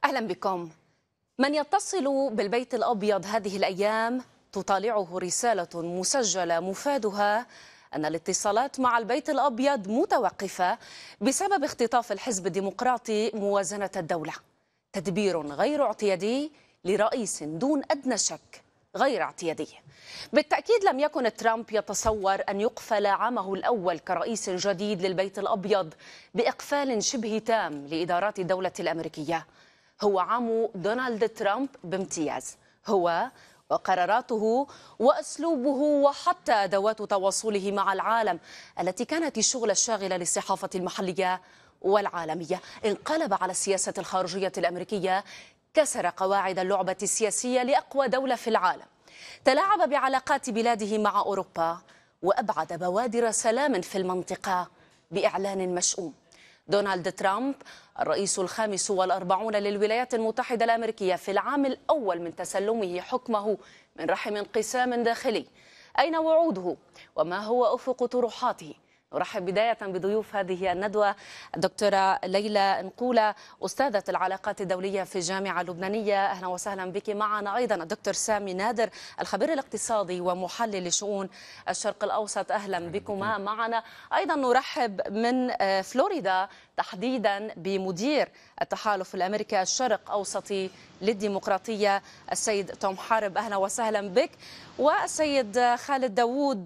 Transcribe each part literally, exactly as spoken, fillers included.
أهلا بكم. من يتصل بالبيت الأبيض هذه الأيام تطالعه رسالة مسجلة مفادها أن الاتصالات مع البيت الأبيض متوقفة بسبب اختطاف الحزب الديمقراطي موازنة الدولة. تدبير غير اعتيادي لرئيس دون أدنى شك غير اعتيادي. بالتأكيد لم يكن ترامب يتصور أن يقفل عامه الأول كرئيس جديد للبيت الأبيض بإقفال شبه تام لإدارات الدولة الأمريكية. هو عام دونالد ترامب بامتياز، هو وقراراته وأسلوبه وحتى أدوات تواصله مع العالم التي كانت الشغل الشاغل للصحافة المحلية والعالمية. انقلب على السياسة الخارجية الأمريكية، كسر قواعد اللعبة السياسية لأقوى دولة في العالم، تلاعب بعلاقات بلاده مع أوروبا، وأبعد بوادر سلام في المنطقة بإعلان مشؤوم. دونالد ترامب الرئيس الخامس والأربعون للولايات المتحدة الأمريكية في العام الأول من تسلمه حكمه من رحم انقسام داخلي. أين وعوده وما هو أفق طروحاته؟ نرحب بداية بضيوف هذه الندوة الدكتورة ليلى نقولة، أستاذة العلاقات الدولية في الجامعة اللبنانية، أهلا وسهلا بك. معنا أيضا الدكتور سامي نادر الخبير الاقتصادي ومحلل لشؤون الشرق الأوسط، أهلا بكما. معنا أيضا نرحب من فلوريدا تحديدا بمدير التحالف الأمريكي الشرق أوسطي للديمقراطية السيد توم حارب، أهلا وسهلا بك. والسيد خالد داوود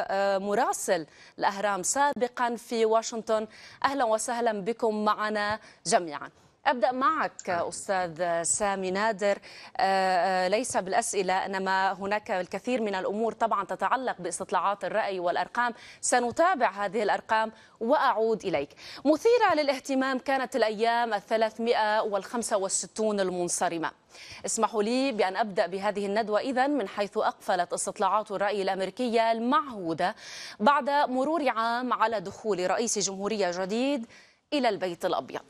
مراسل الأهرام سابقا في واشنطن، أهلا وسهلا بكم معنا جميعا. أبدأ معك أستاذ سامي نادر، ليس بالأسئلة إنما هناك الكثير من الأمور طبعا تتعلق باستطلاعات الرأي والأرقام، سنتابع هذه الأرقام وأعود إليك. مثيرة للاهتمام كانت الأيام الثلاثمائة وخمسة وستون المنصرمة. اسمحوا لي بأن أبدأ بهذه الندوة إذن من حيث أقفلت استطلاعات الرأي الأمريكية المعهودة بعد مرور عام على دخول رئيس جمهورية جديد إلى البيت الأبيض.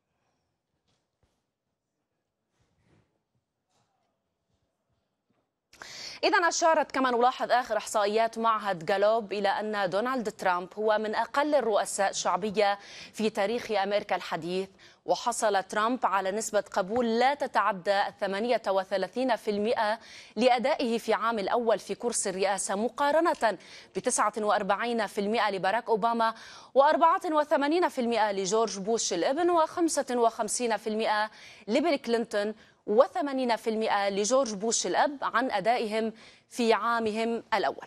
إذا أشارت كما نلاحظ آخر إحصائيات معهد جالوب إلى أن دونالد ترامب هو من أقل الرؤساء شعبية في تاريخ أمريكا الحديث، وحصل ترامب على نسبة قبول لا تتعدى ثمانية وثلاثين بالمئة لأدائه في عام الأول في كرسي الرئاسة، مقارنة ب تسعة وأربعين بالمئة لباراك أوباما وأربعة وثمانين بالمئة لجورج بوش الابن وخمسة وخمسين بالمئة لبيل كلينتون وثمانين بالمئة لجورج بوش الأب عن أدائهم في عامهم الأول.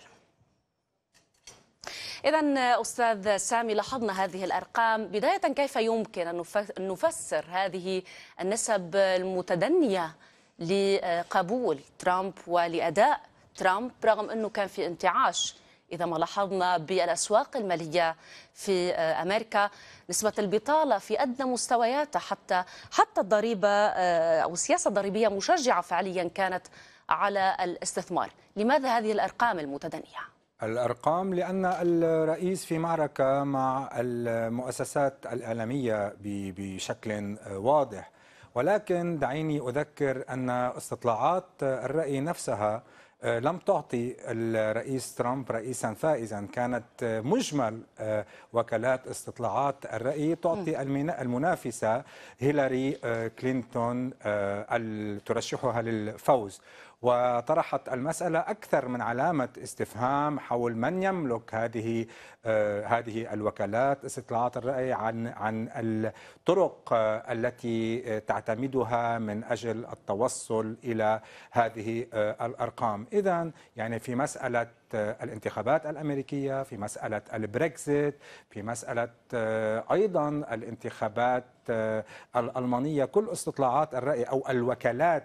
إذن أستاذ سامي، لاحظنا هذه الأرقام، بداية كيف يمكن أن نفسر هذه النسب المتدنية لقبول ترامب ولأداء ترامب رغم أنه كان في انتعاش؟ إذا ما لاحظنا بالأسواق المالية في أمريكا نسبة البطالة في أدنى مستوياتها، حتى حتى الضريبة أو السياسة الضريبية مشجعة فعليا كانت على الاستثمار. لماذا هذه الأرقام المتدنية؟ الأرقام لأن الرئيس في معركة مع المؤسسات الإعلامية بشكل واضح، ولكن دعيني أذكر أن استطلاعات الرأي نفسها لم تعطي الرئيس ترامب رئيسا فائزا. كانت مجمل وكالات استطلاعات الرأي تعطي المنافسة هيلاري كلينتون ترشحها للفوز، وطرحت المسألة أكثر من علامة استفهام حول من يملك هذه هذه الوكالات استطلاعات الرأي عن عن الطرق التي تعتمدها من أجل التوصل إلى هذه الأرقام. إذن يعني في مسألة الانتخابات الأمريكية، في مسألة البريكزيت، في مسألة أيضا الانتخابات الألمانية، كل استطلاعات الرأي أو الوكالات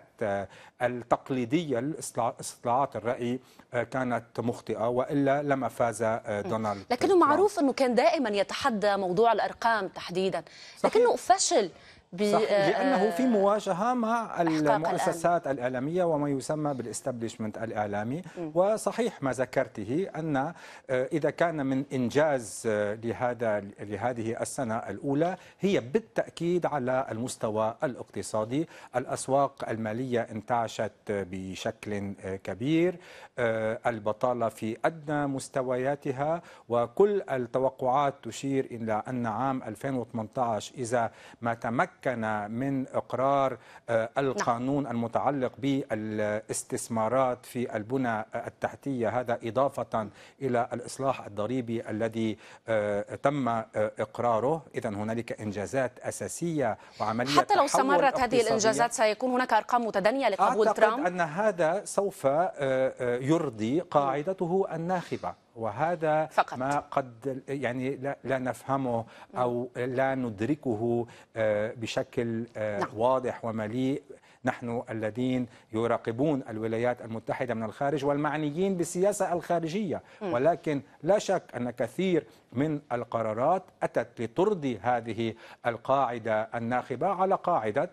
التقليدية لاستطلاعات الرأي كانت مخطئة، وإلا لما فاز دونالد. لكنه معروف أنه كان دائما يتحدى موضوع الأرقام تحديدا، لكنه فشل صحيح، لأنه في مواجهة مع المؤسسات الإعلامية وما يسمى بالاستابليشمنت الإعلامي. م. وصحيح ما ذكرته أن إذا كان من إنجاز لهذا لهذه السنة الأولى هي بالتأكيد على المستوى الاقتصادي. الأسواق المالية انتعشت بشكل كبير، البطالة في أدنى مستوياتها، وكل التوقعات تشير إلى أن عام ألفين وثمانية عشر إذا ما تمكن تمكن من إقرار القانون المتعلق بالاستثمارات في البنى التحتية، هذا إضافة إلى الإصلاح الضريبي الذي تم إقراره. إذن هنالك إنجازات أساسية وعملية حتى لو استمرت هذه الإنجازات سيكون هناك أرقام متدنية لقبول أعتقد ترامب؟ أن هذا سوف يرضي قاعدته الناخبة، وهذا فقط ما قد يعني لا, لا نفهمه أو لا ندركه بشكل نعم. واضح ومليء نحن الذين يراقبون الولايات المتحدة من الخارج والمعنيين بالسياسة الخارجية. ولكن لا شك أن كثير من القرارات أتت لترضي هذه القاعدة الناخبة على قاعدة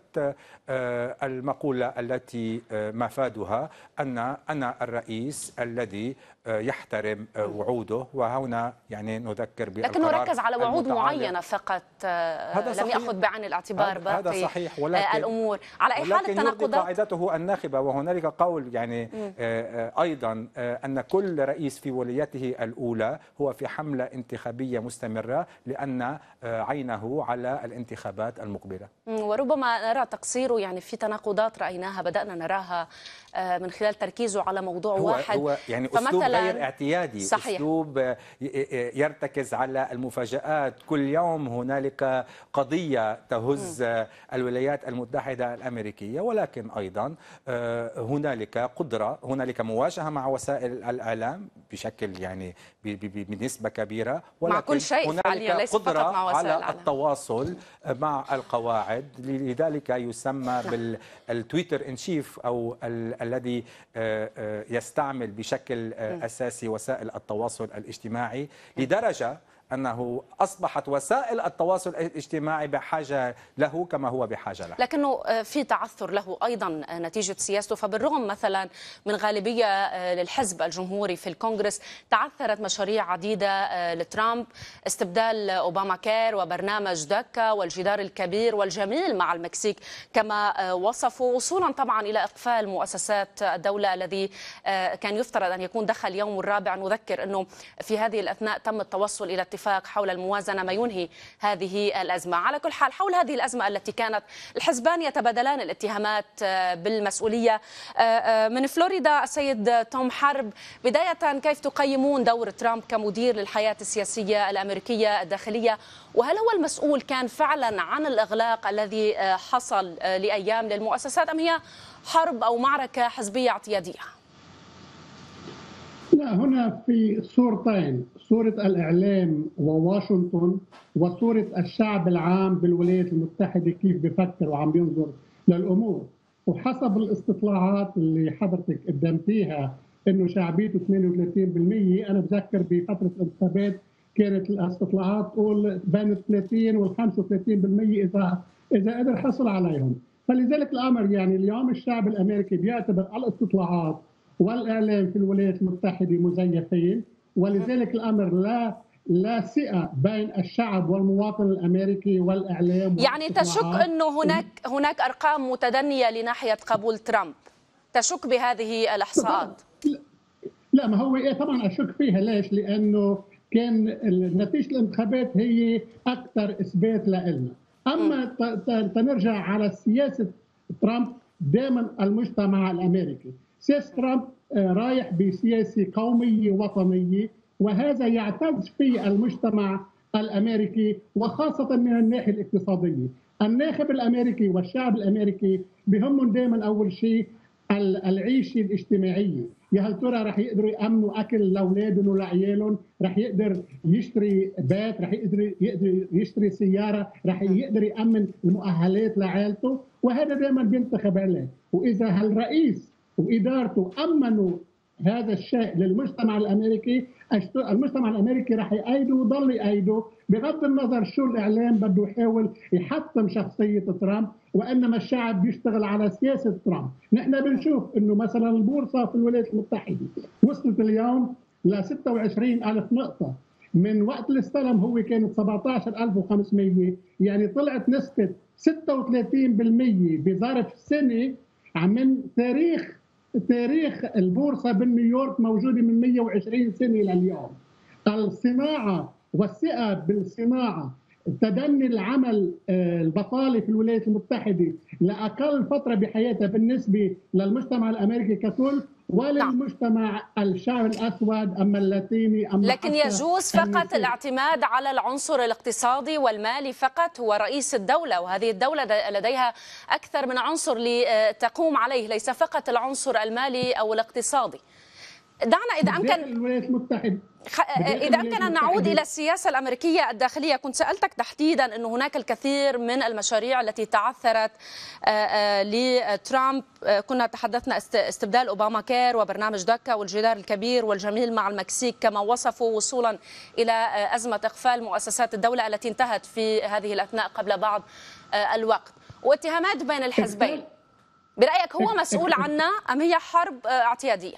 المقولة التي مفادها أن أنا الرئيس الذي يحترم وعوده. وهنا يعني نذكر بالقرار، لكنه ركز على وعود معينة فقط، لم يأخذ بعين الاعتبار باقي هذا صحيح، ولكن الأمور. على أي حال التناقضات قاعدته الناخبة. وهنالك قول يعني أيضا أن كل رئيس في ولايته الأولى هو في حملة انتخابية مستمرة لأن عينه على الانتخابات المقبلة. وربما نرى تقصيره يعني في تناقضات رأيناها بدأنا نراها من خلال تركيزه على موضوع هو واحد. هو يعني أسلوب غير اعتيادي، صحيح. أسلوب يرتكز على المفاجآت. كل يوم هنالك قضية تهز م. الولايات المتحدة الأمريكية، ولكن أيضا هنالك قدرة، هنالك مواجهة مع وسائل الإعلام بشكل يعني بنسبة كبيرة، ولكن مع كل شيء هنالك ليس قدرة فقط مع وسائل على الإعلام. التواصل مع القواعد. لذلك يسمى بالتويتر إن شيف، أو الذي يستعمل بشكل أساسي وسائل التواصل الاجتماعي، لدرجة أنه أصبحت وسائل التواصل الاجتماعي بحاجة له كما هو بحاجة له. لكنه في تعثر له أيضا نتيجة سياسته. فبالرغم مثلا من غالبية للحزب الجمهوري في الكونغرس، تعثرت مشاريع عديدة لترامب، استبدال أوباما كير وبرنامج داكا والجدار الكبير والجميل مع المكسيك كما وصفوا، وصولا طبعا إلى إقفال مؤسسات الدولة الذي كان يفترض أن يكون دخل اليوم الرابع. نذكر أنه في هذه الأثناء تم التوصل إلى اتفاق حول الموازنة ما ينهي هذه الأزمة. على كل حال، حول هذه الأزمة التي كانت الحزبان يتبادلان الاتهامات بالمسؤولية، من فلوريدا السيد توم حرب، بداية كيف تقيمون دور ترامب كمدير للحياة السياسية الأمريكية الداخلية؟ وهل هو المسؤول كان فعلا عن الإغلاق الذي حصل لأيام للمؤسسات، أم هي حرب أو معركة حزبية اعتيادية؟ لا، هنا في صورتين، صورة الإعلام وواشنطن وصورة الشعب العام بالولايات المتحدة كيف بفكر وعم بينظر للأمور. وحسب الاستطلاعات اللي حضرتك قدمتيها إنه شعبيته اثنين وثلاثين بالمئة، أنا بذكر بفترة الانتخابات كانت الاستطلاعات تقول بين ثلاثين وال خمسة وثلاثين بالمئة إذا إذا قدر حصل عليهم. فلذلك الأمر يعني اليوم الشعب الأمريكي بيعتبر الاستطلاعات والإعلام في الولايات المتحدة مزيفين، ولذلك الأمر لا لا ثقة بين الشعب والمواطن الأمريكي والإعلام. يعني تشك أنه هناك هناك أرقام متدنية لناحية قبول ترامب؟ تشك بهذه الإحصاءات؟ لا، ما هو إيه طبعا أشك فيها. ليش؟ لأنه كان نتيجة الانتخابات هي أكثر إثبات لنا. أما تنرجع على سياسة ترامب، دائما المجتمع الأمريكي سياسة ترامب رايح بسياسة قومية وطنية، وهذا يعتز فيه المجتمع الأمريكي، وخاصة من الناحية الاقتصادية. الناخب الأمريكي والشعب الأمريكي بهمهم دائما أول شيء العيشة الاجتماعية. يا هل ترى رح يقدروا يأمنوا أكل لأولادهم ولعيالهم؟ رح يقدر يشتري بيت؟ رح يقدر يقدر يشتري سيارة؟ رح يقدر يأمن المؤهلات لعائلته؟ وهذا دائما بينتخب عليه. وإذا هالرئيس وإدارته أمنوا هذا الشيء للمجتمع الأمريكي، المجتمع الأمريكي رح يأيده ويضل يأيده بغض النظر شو الإعلام بده يحاول يحطم شخصية ترامب، وإنما الشعب بيشتغل على سياسة ترامب. نحن بنشوف إنه مثلا البورصة في الولايات المتحدة وصلت اليوم ل ستة وعشرين ألف نقطة، من وقت الاستلم هو كانت سبعة عشر ألف وخمسمئة، يعني طلعت نسبة ستة وثلاثين بالمئة بظرف سنة. من تاريخ تاريخ البورصة بنيويورك موجودة من مئة وعشرين سنة لليوم. الصناعة والثقة بالصناعة تدني العمل البطالة في الولايات المتحدة لأقل فترة بحياتها بالنسبة للمجتمع الأمريكي ككل وللمجتمع الشعب الأسود أما اللاتيني أما لكن يجوز فقط الاعتماد على العنصر الاقتصادي والمالي فقط. هو رئيس الدولة وهذه الدولة لديها أكثر من عنصر لتقوم عليه، ليس فقط العنصر المالي أو الاقتصادي. دعنا إذا أمكن الولايات المتحدة إذا أمكن أن نعود إلى السياسة الأمريكية الداخلية. كنت سألتك تحديدا أن هناك الكثير من المشاريع التي تعثرت لترامب. كنا تحدثنا استبدال أوباما كير وبرنامج دكا والجدار الكبير والجميل مع المكسيك كما وصفوا، وصولا إلى أزمة إقفال مؤسسات الدولة التي انتهت في هذه الأثناء قبل بعض الوقت، واتهامات بين الحزبين. برأيك هو مسؤول عنها أم هي حرب اعتيادية؟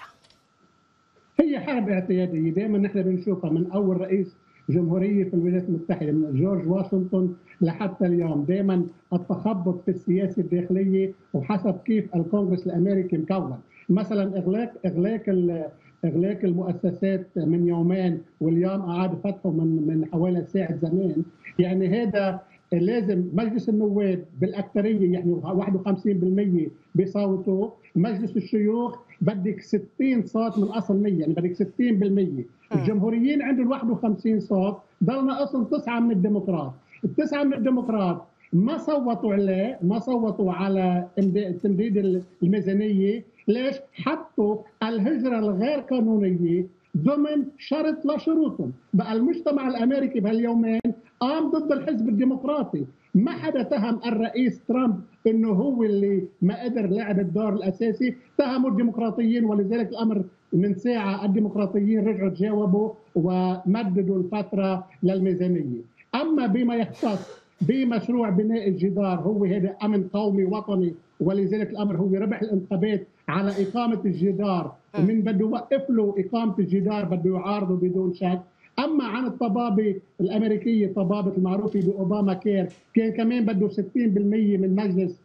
هي حرب اعتياديه، دائما نحن بنشوفها من اول رئيس جمهوريه في الولايات المتحده من جورج واشنطن لحتى اليوم. دائما التخبط في السياسه الداخليه وحسب كيف الكونغرس الامريكي مكون. مثلا اغلاق اغلاق اغلاق المؤسسات من يومين واليوم اعاد فتحه من من حوالي ساعه زمان. يعني هذا لازم مجلس النواب بالاكثريه يعني واحد وخمسين بالمئة بصوته، مجلس الشيوخ بدك ستين صوت من اصل مية، يعني بدك ستين بالمئة. الجمهوريين عندهم واحد وخمسين صوت، ضل ناقصهم تسعه من الديمقراط. التسعه من الديمقراط ما صوتوا عليه، ما صوتوا على تمديد الميزانيه. ليش؟ حطوا الهجره الغير قانونيه ضمن شرط لا شروطهم. بقى المجتمع الامريكي بهاليومين قام ضد الحزب الديمقراطي. ما حدا تهم الرئيس ترامب انه هو اللي ما قدر لعب الدور الاساسي، تهموا الديمقراطيين، ولذلك الامر من ساعه الديمقراطيين رجعوا تجاوبوا ومددوا الفتره للميزانيه. اما بما يختص بمشروع بناء الجدار، هو هذا امن قومي وطني، ولذلك الامر هو ربح الانتخابات على اقامه الجدار، ومن بده يوقف له اقامه الجدار بده يعارضه بدون شك. اما عن الطبابه الامريكيه، الطبابه المعروفه باوباما كير، كان كمان بده ستين بالمئة من مجلس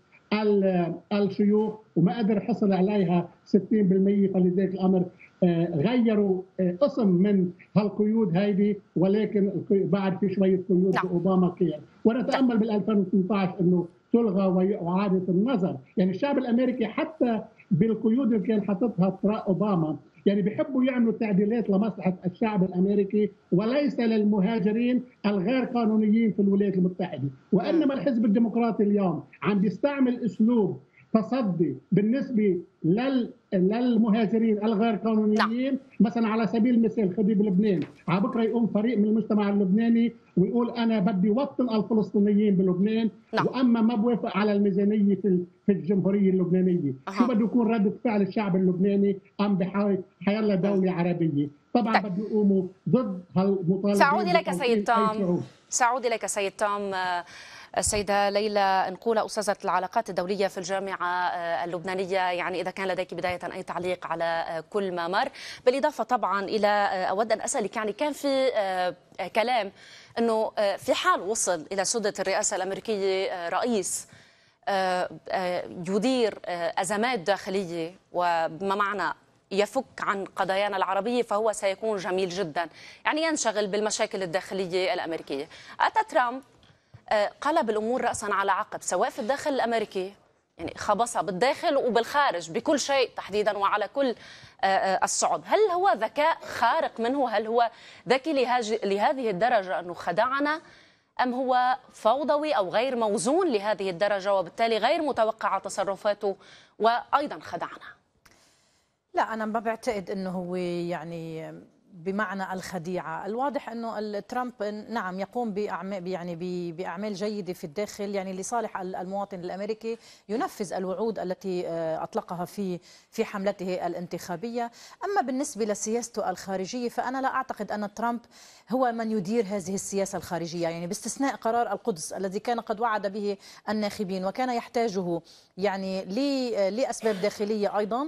الشيوخ وما قدر يحصل عليها ستين بالمئة، فلذلك الامر غيروا قسم من هالقيود هيدي، ولكن بعد في شويه قيود باوباما كير. ونتامل بال ألفين وثمانية عشر انه تلغى وإعادة النظر. يعني الشعب الامريكي حتى بالقيود اللي كان حاططها اوباما يعني بيحبوا يعملوا تعديلات لمصلحه الشعب الامريكي وليس للمهاجرين الغير قانونيين في الولايات المتحده. وانما الحزب الديمقراطي اليوم عم بيستعمل اسلوب تصدي بالنسبه لل للمهاجرين الغير قانونيين. مثلا على سبيل المثال خذي بلبنان، على بكره يقوم فريق من المجتمع اللبناني ويقول انا بدي وطن الفلسطينيين بلبنان، نعم. واما ما بوافق على الميزانيه في في الجمهوريه اللبنانيه، أه. شو بده يكون رده فعل الشعب اللبناني ام بحاول حيلا دوله عربيه؟ طبعا طيب. بده يقوموا ضد هالمطالبه. سأعود اليك سيد تام، سأعود اليك سيد تام. السيدة ليلى نقولة، أستاذة العلاقات الدولية في الجامعة اللبنانية، يعني إذا كان لديك بداية أي تعليق على كل ما مر، بالإضافة طبعا إلى أود أن أسألك، يعني كان في كلام أنه في حال وصل إلى سدة الرئاسة الأمريكية رئيس يدير أزمات داخلية وبما معنى يفك عن قضايانا العربية، فهو سيكون جميل جدا، يعني ينشغل بالمشاكل الداخلية الأمريكية. أتى ترامب قلب الأمور رأسا على عقب، سواء في الداخل الأمريكي، يعني خبصها بالداخل وبالخارج بكل شيء تحديدا وعلى كل الصعب. هل هو ذكاء خارق منه؟ هل هو ذكي لهذه الدرجة أنه خدعنا، أم هو فوضوي أو غير موزون لهذه الدرجة وبالتالي غير متوقعة تصرفاته وأيضا خدعنا؟ لا، أنا ما بعتقد أنه هو يعني بمعنى الخديعة. الواضح أنه ترامب نعم يقوم بأعمال يعني بأعمال جيدة في الداخل، يعني لصالح المواطن الأمريكي، ينفذ الوعود التي أطلقها في في حملته الانتخابية. أما بالنسبة لسياسته الخارجية فأنا لا أعتقد أن ترامب هو من يدير هذه السياسة الخارجية، يعني باستثناء قرار القدس الذي كان قد وعد به الناخبين وكان يحتاجه يعني لأسباب داخلية أيضا.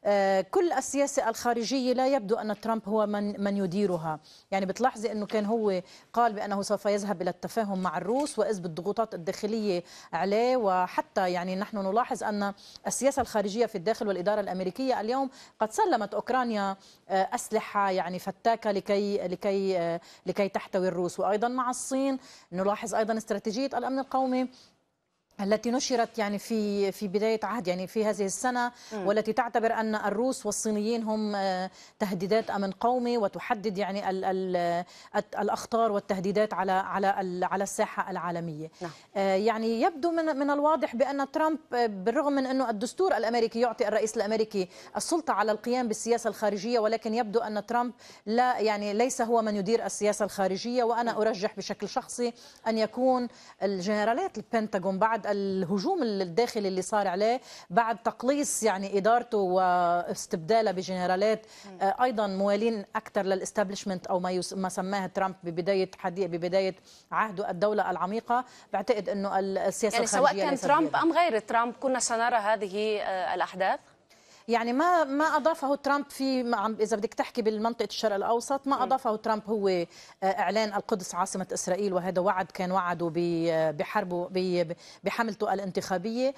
كل السياسة الخارجية لا يبدو أن ترامب هو من من يديرها. يعني بتلاحظي أنه كان هو قال بأنه سوف يذهب إلى التفاهم مع الروس وإذ بالضغوطات الداخلية عليه، وحتى يعني نحن نلاحظ أن السياسة الخارجية في الداخل والإدارة الأمريكية اليوم قد سلمت أوكرانيا أسلحة يعني فتاكة لكي لكي لكي تحتوي الروس. وأيضا مع الصين نلاحظ أيضا استراتيجية الأمن القومي التي نشرت يعني في في بداية عهد يعني في هذه السنة، والتي تعتبر أن الروس والصينيين هم تهديدات أمن قومي، وتحدد يعني ال ال الأخطار والتهديدات على على على الساحة العالمية. نعم. يعني يبدو من من الواضح بأن ترامب بالرغم من أنه الدستور الأمريكي يعطي الرئيس الأمريكي السلطة على القيام بالسياسة الخارجية، ولكن يبدو أن ترامب لا يعني ليس هو من يدير السياسة الخارجية. وأنا أرجح بشكل شخصي أن يكون الجنرالات البنتاغون بعد الهجوم الداخلي اللي صار عليه، بعد تقليص يعني ادارته واستبداله بجنرالات ايضا موالين اكثر للاستابلشمنت او ما ما سماه ترامب ببدايه حديث ببدايه عهده الدوله العميقه، بعتقد انه السياسه يعني الخارجيه سواء كان ترامب ام غير ترامب كنا سنرى هذه الاحداث. يعني ما ما اضافه ترامب في اذا بدك تحكي بالمنطقه الشرق الاوسط، ما اضافه ترامب هو اعلان القدس عاصمه اسرائيل، وهذا وعد كان وعده بحربه بحملته الانتخابيه،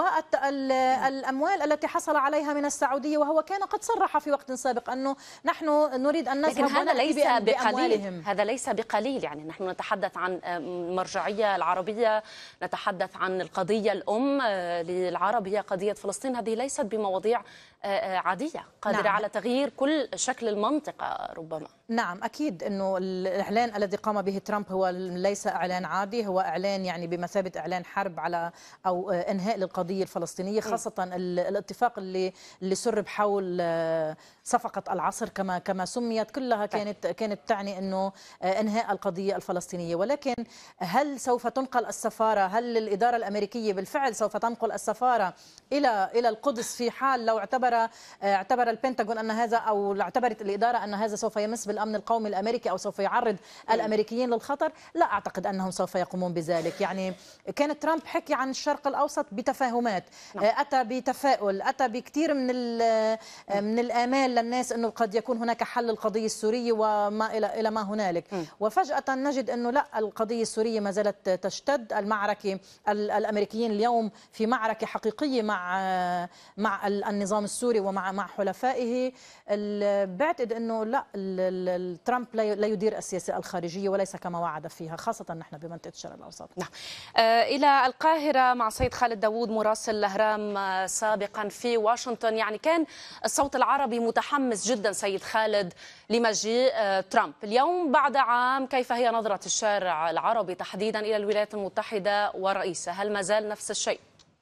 والاموال التي حصل عليها من السعوديه، وهو كان قد صرح في وقت سابق انه نحن نريد ان نذهب هذا ليس بقليل. هذا ليس بقليل. يعني نحن نتحدث عن المرجعيه العربيه، نتحدث عن القضيه الام للعرب هي قضيه فلسطين. هذه ليست بمواضيع عادية قادرة نعم. على تغيير كل شكل المنطقة ربما. نعم أكيد أنه الإعلان الذي قام به ترامب هو ليس إعلان عادي، هو إعلان يعني بمثابة إعلان حرب على أو إنهاء للقضية الفلسطينية، خاصة م. الاتفاق اللي اللي سرب حول صفقة العصر كما كما سميت، كلها كانت كانت تعني أنه إنهاء القضية الفلسطينية. ولكن هل سوف تنقل السفارة؟ هل الإدارة الأمريكية بالفعل سوف تنقل السفارة إلى إلى القدس في حال لو اعتبر اعتبر البنتاغون أن هذا أو اعتبرت الإدارة أن هذا سوف يمس بالأمن القومي الأمريكي أو سوف يعرض الأمريكيين للخطر؟ لا أعتقد أنهم سوف يقومون بذلك. يعني كان ترامب حكي عن الشرق الأوسط بتفاهمات، أتى بتفاؤل، أتى بكثير من من الآمال للناس أنه قد يكون هناك حل القضية السورية وما إلى إلى ما هنالك، وفجأة نجد أنه لا، القضية السورية ما زالت تشتد. المعركة الأمريكيين اليوم في معركة حقيقية مع مع النظام السوري ومع مع حلفائه. بعتقد انه لا، ترامب لا يدير السياسه الخارجيه وليس كما وعد فيها، خاصه نحن بمنطقه الشرق الاوسط. نعم. آه الى القاهره مع سيد خالد داوود مراسل الاهرام آه سابقا في واشنطن. يعني كان الصوت العربي متحمس جدا سيد خالد لمجيء آه ترامب اليوم بعد عام. كيف هي نظره الشارع العربي تحديدا الى الولايات المتحده ورئيسها؟ هل ما زال نفس الشيء؟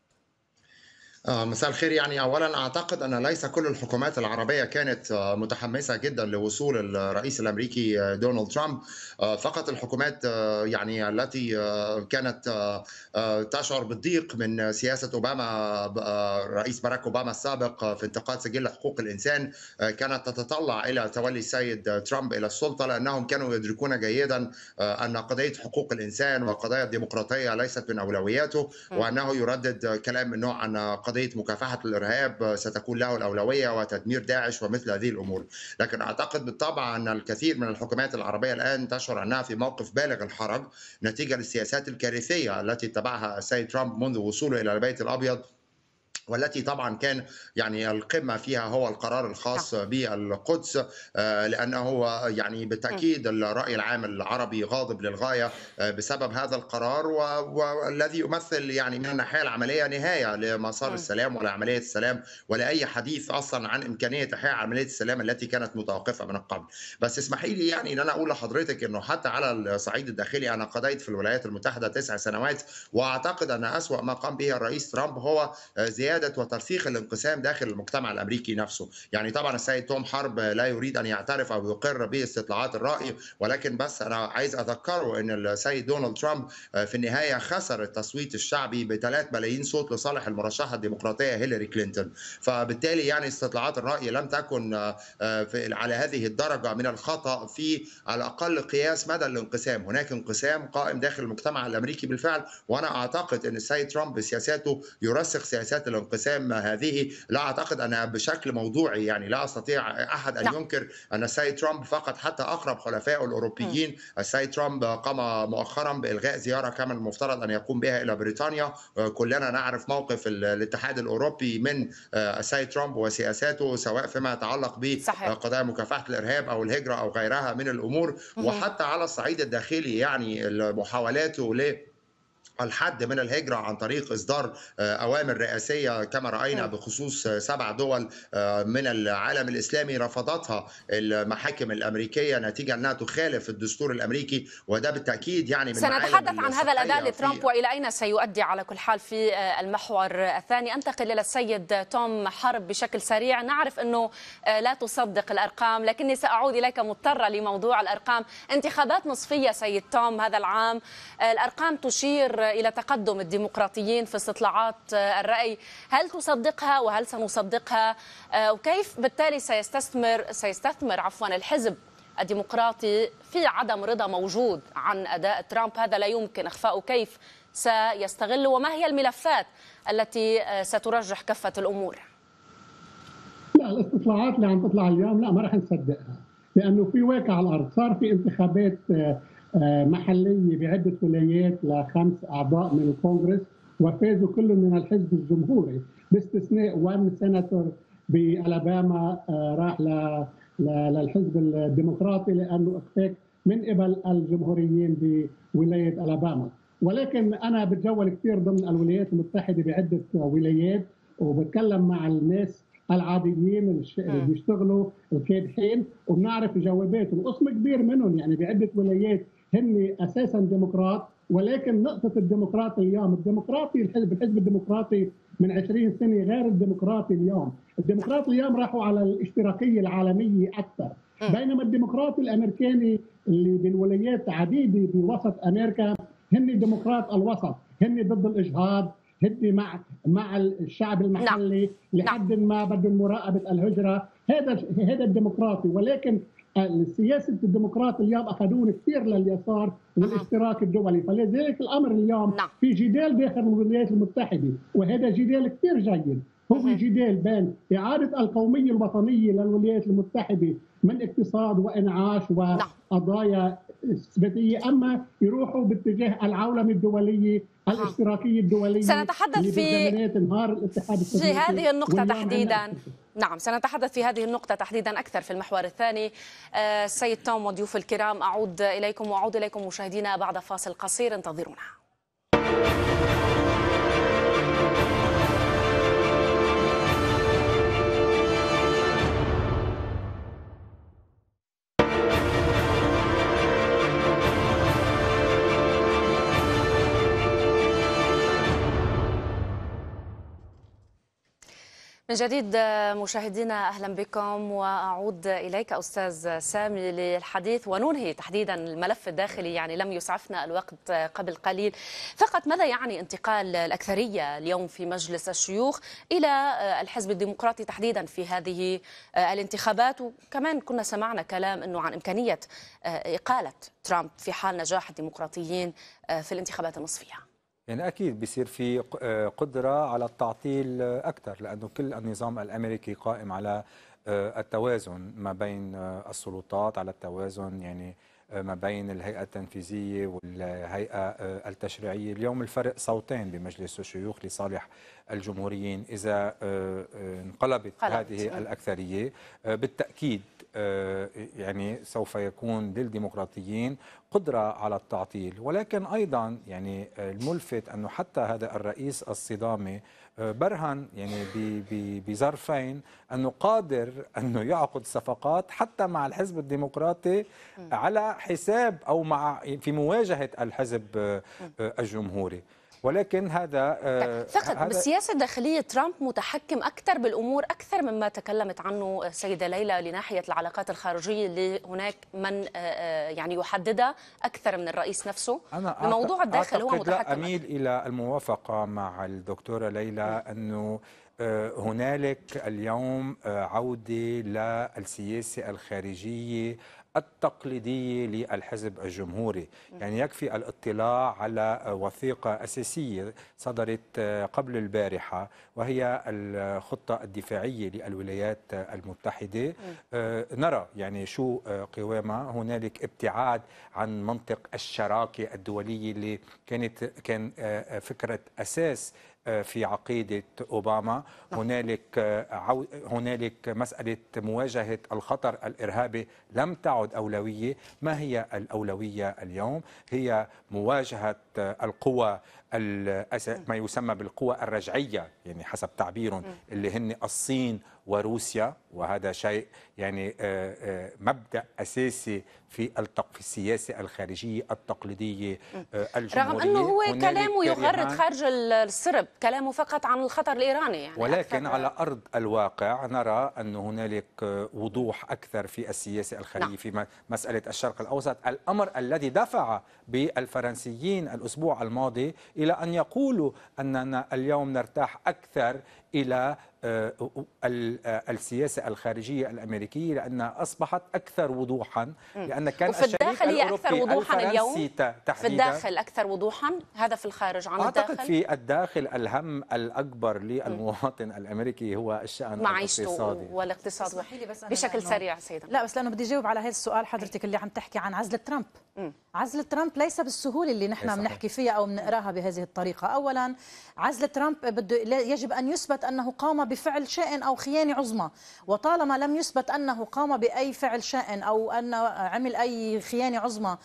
مساء الخير. يعني اولا اعتقد ان ليس كل الحكومات العربيه كانت متحمسه جدا لوصول الرئيس الامريكي دونالد ترامب، فقط الحكومات يعني التي كانت تشعر بالضيق من سياسه اوباما رئيس باراك اوباما السابق في انتقاد سجل حقوق الانسان كانت تتطلع الى تولي السيد ترامب الى السلطه، لانهم كانوا يدركون جيدا ان قضيه حقوق الانسان وقضايا الديمقراطيه ليست من اولوياته، وانه يردد كلام من نوع ان قضيه مكافحه الارهاب ستكون له الاولويه وتدمير داعش ومثل هذه الامور. لكن اعتقد بالطبع ان الكثير من الحكومات العربيه الان تشعر انها في موقف بالغ الحرج نتيجه للسياسات الكارثيه التي اتبعها السيد ترامب منذ وصوله الى البيت الابيض، والتي طبعا كان يعني القمه فيها هو القرار الخاص بالقدس، لانه يعني بالتاكيد الراي العام العربي غاضب للغايه بسبب هذا القرار، والذي يمثل يعني من الناحيه العمليه نهايه لمسار السلام ولعمليه السلام ولاي حديث اصلا عن امكانيه احياء عمليه السلام التي كانت متوقفه من قبل. بس اسمحي لي يعني ان انا اقول لحضرتك انه حتى على الصعيد الداخلي انا قضيت في الولايات المتحده تسع سنوات، واعتقد ان اسوأ ما قام به الرئيس ترامب هو زياده وترسيخ الانقسام داخل المجتمع الامريكي نفسه. يعني طبعا السيد توم حرب لا يريد ان يعترف او يقر باستطلاعات الراي، ولكن بس انا عايز اذكره ان السيد دونالد ترامب في النهايه خسر التصويت الشعبي بثلاث ملايين صوت لصالح المرشحه الديمقراطيه هيلاري كلينتون. فبالتالي يعني استطلاعات الراي لم تكن على هذه الدرجه من الخطا في على الاقل قياس مدى الانقسام. هناك انقسام قائم داخل المجتمع الامريكي بالفعل، وانا اعتقد ان السيد ترامب بسياساته يرسخ سياسات الانقسام انقسام هذه لا أعتقد أنها بشكل موضوعي، يعني لا أستطيع أحد أن ينكر أن السيد ترامب فقد حتى أقرب حلفائه الأوروبيين. السيد ترامب قام مؤخرا بإلغاء زيارة كان المفترض أن يقوم بها إلى بريطانيا. كلنا نعرف موقف الاتحاد الأوروبي من السيد ترامب وسياساته، سواء فيما يتعلق بقضايا مكافحة الإرهاب أو الهجرة أو غيرها من الأمور، وحتى على الصعيد الداخلي يعني محاولاته ل الحد من الهجرة عن طريق إصدار أوامر رئاسية كما رأينا بخصوص سبع دول من العالم الإسلامي رفضتها المحاكم الأمريكية نتيجة أنها تخالف الدستور الأمريكي، وده بالتأكيد يعني من سنتحدث عن هذا الأداء لترامب وإلى أين سيؤدي على كل حال في المحور الثاني. أنتقل إلى السيد توم حرب بشكل سريع. نعرف أنه لا تصدق الأرقام، لكني سأعود إليك مضطرة لموضوع الأرقام. انتخابات نصفية سيد توم هذا العام، الأرقام تشير إلى تقدم الديمقراطيين في استطلاعات الرأي، هل تصدقها وهل سنصدقها؟ وكيف بالتالي سيستثمر سيستثمر عفوا الحزب الديمقراطي في عدم رضا موجود عن أداء ترامب؟ هذا لا يمكن إخفاؤه. كيف سيستغل وما هي الملفات التي سترجح كفة الأمور؟ لا، الاستطلاعات اللي عم تطلع اليوم لا ما راح نصدقها، لأنه في واقع على الأرض. صار في انتخابات محلية بعدة ولايات لخمس أعضاء من الكونغرس وفازوا كلهم من الحزب الجمهوري باستثناء واحد سيناتور بألاباما راح للحزب الديمقراطي لأنه اخفاق من قبل الجمهوريين بولاية ألاباما. ولكن أنا بتجول كثير ضمن الولايات المتحدة بعدة ولايات وبتكلم مع الناس العاديين اللي بيشتغلوا الكادحين وبنعرف جواباتهم، وقسم كبير منهم يعني بعدة ولايات هن اساسا ديمقراط. ولكن نقطه الديمقراطي اليوم، الديمقراطي الحزب الحزب الديمقراطي من عشرين سنه غير الديمقراطي اليوم. الديمقراطي اليوم راحوا على الاشتراكيه العالميه اكثر، بينما الديمقراطي الامريكاني اللي بالولايات عديده بوسط امريكا هن ديمقراط الوسط، هن ضد الاجهاض، هن مع مع الشعب المحلي لحد ما بدهم مراقبه الهجره. هذا هذا الديمقراطي. ولكن السياسه الديمقراطي اليوم اخذون كثير لليسار والاشتراك الدولي، فلذلك الامر اليوم في جدال داخل الولايات المتحده، وهذا جدال كثير جيد. هو جدال بين اعاده القوميه الوطنيه للولايات المتحده من اقتصاد وانعاش وقضايا اثباتيه، اما يروحوا باتجاه العولمه الدوليه الاشتراكيه الدوليه. سنتحدث في انهار الاتحاد في هذه النقطه تحديدا. نعم، سنتحدث في هذه النقطة تحديدا أكثر في المحور الثاني. السيد توم وضيوف الكرام، أعود إليكم وأعود إليكم مشاهدينا بعد فاصل قصير، انتظرونا. من جديد مشاهدينا أهلا بكم، وأعود إليك أستاذ سامي للحديث وننهي تحديدا الملف الداخلي. يعني لم يسعفنا الوقت قبل قليل. فقط ماذا يعني انتقال الأكثرية اليوم في مجلس الشيوخ إلى الحزب الديمقراطي تحديدا في هذه الانتخابات؟ وكمان كنا سمعنا كلام أنه عن إمكانية إقالة ترامب في حال نجاح الديمقراطيين في الانتخابات النصفية. يعني أكيد بيصير في قدرة على التعطيل أكثر، لأنه كل النظام الأمريكي قائم على التوازن ما بين السلطات، على التوازن يعني ما بين الهيئة التنفيذية والهيئة التشريعية. اليوم الفرق صوتين بمجلس الشيوخ لصالح الجمهوريين. إذا انقلبت هذه الأكثرية بالتأكيد يعني سوف يكون للديمقراطيين قدرة على التعطيل. ولكن أيضا يعني الملفت أنه حتى هذا الرئيس الصدامي برهن يعني بظرفين أنه قادر أنه يعقد صفقات حتى مع الحزب الديمقراطي على حساب أو مع في مواجهة الحزب الجمهوري. ولكن هذا فقط هذا بالسياسة الداخلية ترامب متحكم أكثر بالأمور أكثر مما تكلمت عنه السيدة ليلى لناحية العلاقات الخارجية اللي هناك من يعني يحددها أكثر من الرئيس نفسه. بموضوع الداخل هو متحكم. لا أميل إلى الموافقة مع الدكتورة ليلى أنه هنالك اليوم عودة للسياسة الخارجية التقليدية للحزب الجمهوري. يعني يكفي الاطلاع على وثيقة أساسية صدرت قبل البارحة، وهي الخطة الدفاعية للولايات المتحدة. نرى يعني شو قوامها. هنالك ابتعاد عن منطق الشراكة الدولية اللي كانت كان فكرة أساس في عقيدة أوباما. هنالك هنالك مسألة مواجهة الخطر الإرهابي لم تعد أولوية. ما هي الأولوية اليوم؟ هي مواجهة القوى ما يسمى بالقوى الرجعية، يعني حسب تعبيرهم، اللي هن الصين وروسيا. وهذا شيء يعني مبدأ أساسي في في السياسة الخارجية التقليدية الجمهورية. رغم أنه هو كلامه يغرد خارج السرب، كلامه فقط عن الخطر الإيراني يعني، ولكن على أرض الواقع نرى أن هنالك وضوح أكثر في السياسة الخارجية. نعم. في مسألة الشرق الأوسط، الأمر الذي دفع بالفرنسيين الأسبوع الماضي إلى أن يقولوا أننا اليوم نرتاح أكثر إلى السياسة الخارجية الأمريكية، لأنها أصبحت أكثر وضوحا. لأن كان وفي الداخل هي أكثر وضوحا اليوم. تحديداً في الداخل أكثر وضوحا، هذا في الخارج. عن أعتقد الداخل في الداخل الهم الأكبر للمواطن الأمريكي هو الشأن الاقتصادي والاقتصاد. بشكل سريع سيدة. لا بس لأنه بدي أجاوب على هذا السؤال حضرتك اللي عم تحكي عن عزلة ترامب. م. عزلة ترامب ليس بالسهولة اللي نحن بنحكي فيها أو بنقراها بهذه الطريقة. أولا عزلة ترامب بده يجب أن يثبت أنه قام بفعل شائن أو خيانة عظمى، وطالما لم يثبت أنه قام بأي فعل شائن أو أنه عمل أي خيانة عظمى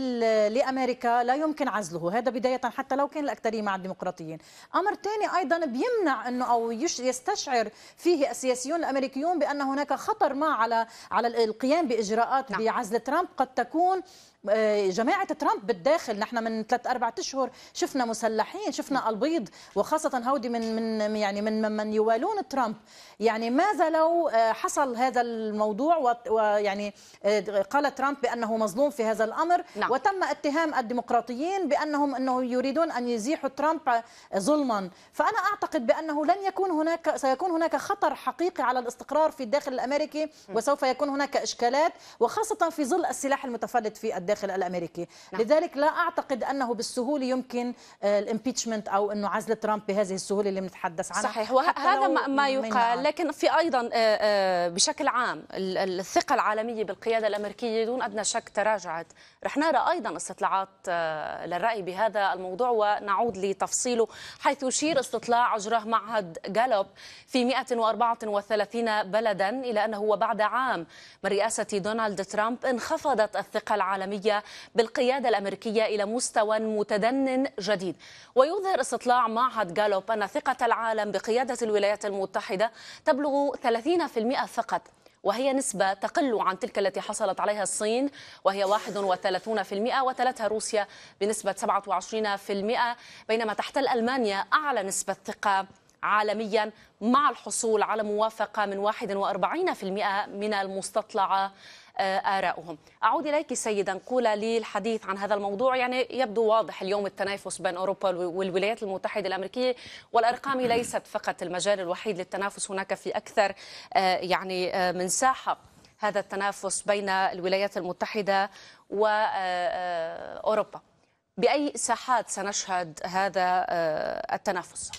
لأمريكا لا يمكن عزله. هذا بداية حتى لو كان الأكثرية مع الديمقراطيين. أمر ثاني أيضا بيمنع أنه أو يستشعر فيه السياسيون الأمريكيون بأن هناك خطر ما على على القيام بإجراءات نعم. بعزل ترامب قد تكون جماعة ترامب بالداخل. نحن من ثلاث أربعة أشهر شفنا مسلحين، شفنا البيض، وخاصة هودي من من يعني من من يوالون ترامب. يعني ماذا لو حصل هذا الموضوع ويعني قال ترامب بأنه مظلوم في هذا الأمر نعم. وتم اتهام الديمقراطيين بأنهم أنه يريدون أن يزيحوا ترامب ظلما. فأنا أعتقد بأنه لن يكون هناك سيكون هناك خطر حقيقي على الاستقرار في الداخل الأمريكي، وسوف يكون هناك إشكالات، وخاصة في ظل السلاح المتفلت في الداخل الداخل الامريكي. نعم. لذلك لا اعتقد انه بالسهوله يمكن الامبيتشمنت او انه عزل ترامب بهذه السهوله اللي بنتحدث عنها. صحيح، وهذا ما يقال. لكن في ايضا بشكل عام الثقه العالميه بالقياده الامريكيه دون ادنى شك تراجعت. رح نرى ايضا استطلاعات للراي بهذا الموضوع ونعود لتفصيله، حيث يشير استطلاع اجراه معهد جالوب في مئة وأربعة وثلاثين بلدا الى انه وبعد عام من رئاسه دونالد ترامب انخفضت الثقه العالميه بالقياده الامريكيه الى مستوى متدن جديد. ويظهر استطلاع معهد جالوب ان ثقه العالم بقياده الولايات المتحده تبلغ ثلاثين بالمئة فقط، وهي نسبة تقل عن تلك التي حصلت عليها الصين وهي واحد وثلاثين بالمئة، وتلتها روسيا بنسبة سبعة وعشرين بالمئة، بينما تحتل ألمانيا أعلى نسبة ثقة عالميا مع الحصول على موافقة من واحد وأربعين بالمئة من المستطلع آراؤهم. أعود إليك سيدة نقولة للحديث عن هذا الموضوع. يعني يبدو واضح اليوم التنافس بين أوروبا والولايات المتحدة الأمريكية، والأرقام ليست فقط المجال الوحيد للتنافس، هناك في أكثر يعني من ساحة هذا التنافس بين الولايات المتحدة وأوروبا. بأي ساحات سنشهد هذا التنافس؟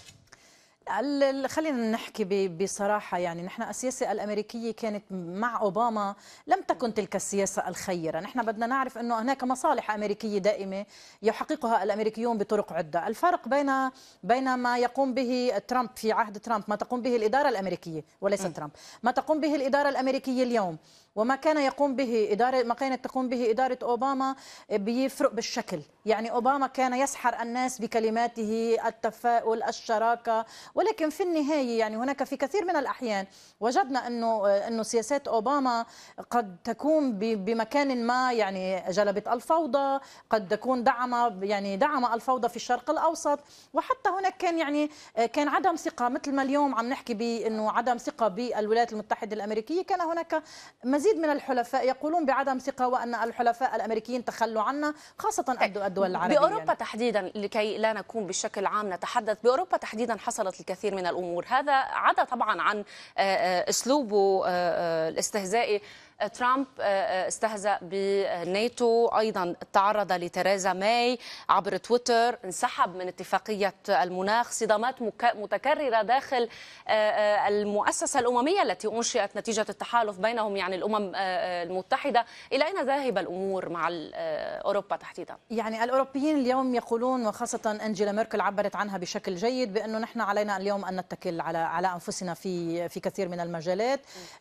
خلينا نحكي بصراحة، يعني نحن السياسة الأمريكية كانت مع أوباما لم تكن تلك السياسة الخيرة. نحن بدنا نعرف أنه هناك مصالح أمريكية دائمة يحققها الأمريكيون بطرق عدة. الفرق بين بين ما يقوم به ترامب في عهد ترامب، ما تقوم به الإدارة الأمريكية وليس م. ترامب، ما تقوم به الإدارة الأمريكية اليوم وما كان يقوم به إدارة ما كانت تقوم به إدارة أوباما بيفرق بالشكل. يعني أوباما كان يسحر الناس بكلماته التفاؤل الشراكة، ولكن في النهاية يعني هناك في كثير من الأحيان وجدنا أنه أنه سياسات أوباما قد تكون بمكان ما يعني جلبت الفوضى، قد تكون دعم يعني دعم الفوضى في الشرق الأوسط، وحتى هناك كان يعني كان عدم ثقة، مثل ما اليوم عم نحكي بأنه عدم ثقة بالولايات المتحدة الأمريكية. كان هناك مزيد من الحلفاء يقولون بعدم ثقة وأن الحلفاء الأمريكيين تخلوا عنا، خاصة الدول العربية. بأوروبا يعني. تحديدا لكي لا نكون بشكل عام نتحدث، بأوروبا تحديدا حصلت الكثير من الأمور. هذا عدا طبعا عن أسلوبه الاستهزائي ترامب استهزأ بالناتو، أيضا تعرض لتيريزا ماي عبر تويتر، انسحب من اتفاقية المناخ، صدامات متكررة داخل المؤسسة الأممية التي أنشئت نتيجة التحالف بينهم، يعني الأمم المتحدة. إلى أين ذاهب الأمور مع أوروبا تحديدا؟ يعني الأوروبيين اليوم يقولون، وخاصة أنجيلا ميركل عبرت عنها بشكل جيد، بأنه نحن علينا اليوم أن نتكل على على أنفسنا في في كثير من المجالات.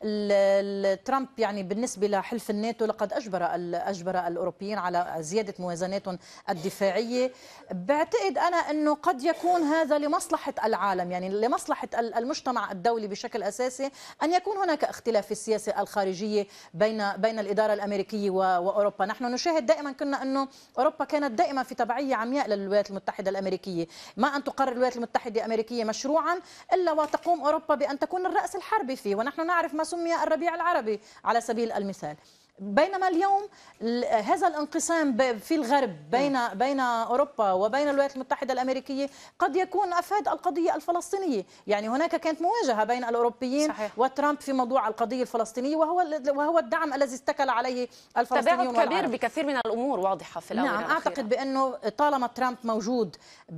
ترامب يعني بالنسبة لحلف الناتو لقد أجبر أجبر الأوروبيين على زيادة موازناتهم الدفاعية. بعتقد أنا أنه قد يكون هذا لمصلحة العالم، يعني لمصلحة المجتمع الدولي بشكل أساسي، أن يكون هناك اختلاف في السياسة الخارجية بين بين الإدارة الأمريكية وأوروبا. نحن نشاهد دائما كنا أنه أوروبا كانت دائما في تبعية عمياء للولايات المتحدة الأمريكية، ما أن تقرر الولايات المتحدة الأمريكية مشروعا إلا وتقوم أوروبا بأن تكون الرأس الحربي فيه، ونحن نعرف ما سمي الربيع العربي على سبيل المثال. بينما اليوم هذا الانقسام في الغرب بين بين اوروبا وبين الولايات المتحده الامريكيه قد يكون افاد القضيه الفلسطينيه، يعني هناك كانت مواجهه بين الاوروبيين صحيح. وترامب في موضوع القضيه الفلسطينيه، وهو وهو الدعم الذي استكل عليه الفلسطينيون. تباعد كبير بكثير من الامور واضحه في الاونه نعم الأخيرة. اعتقد بانه طالما ترامب موجود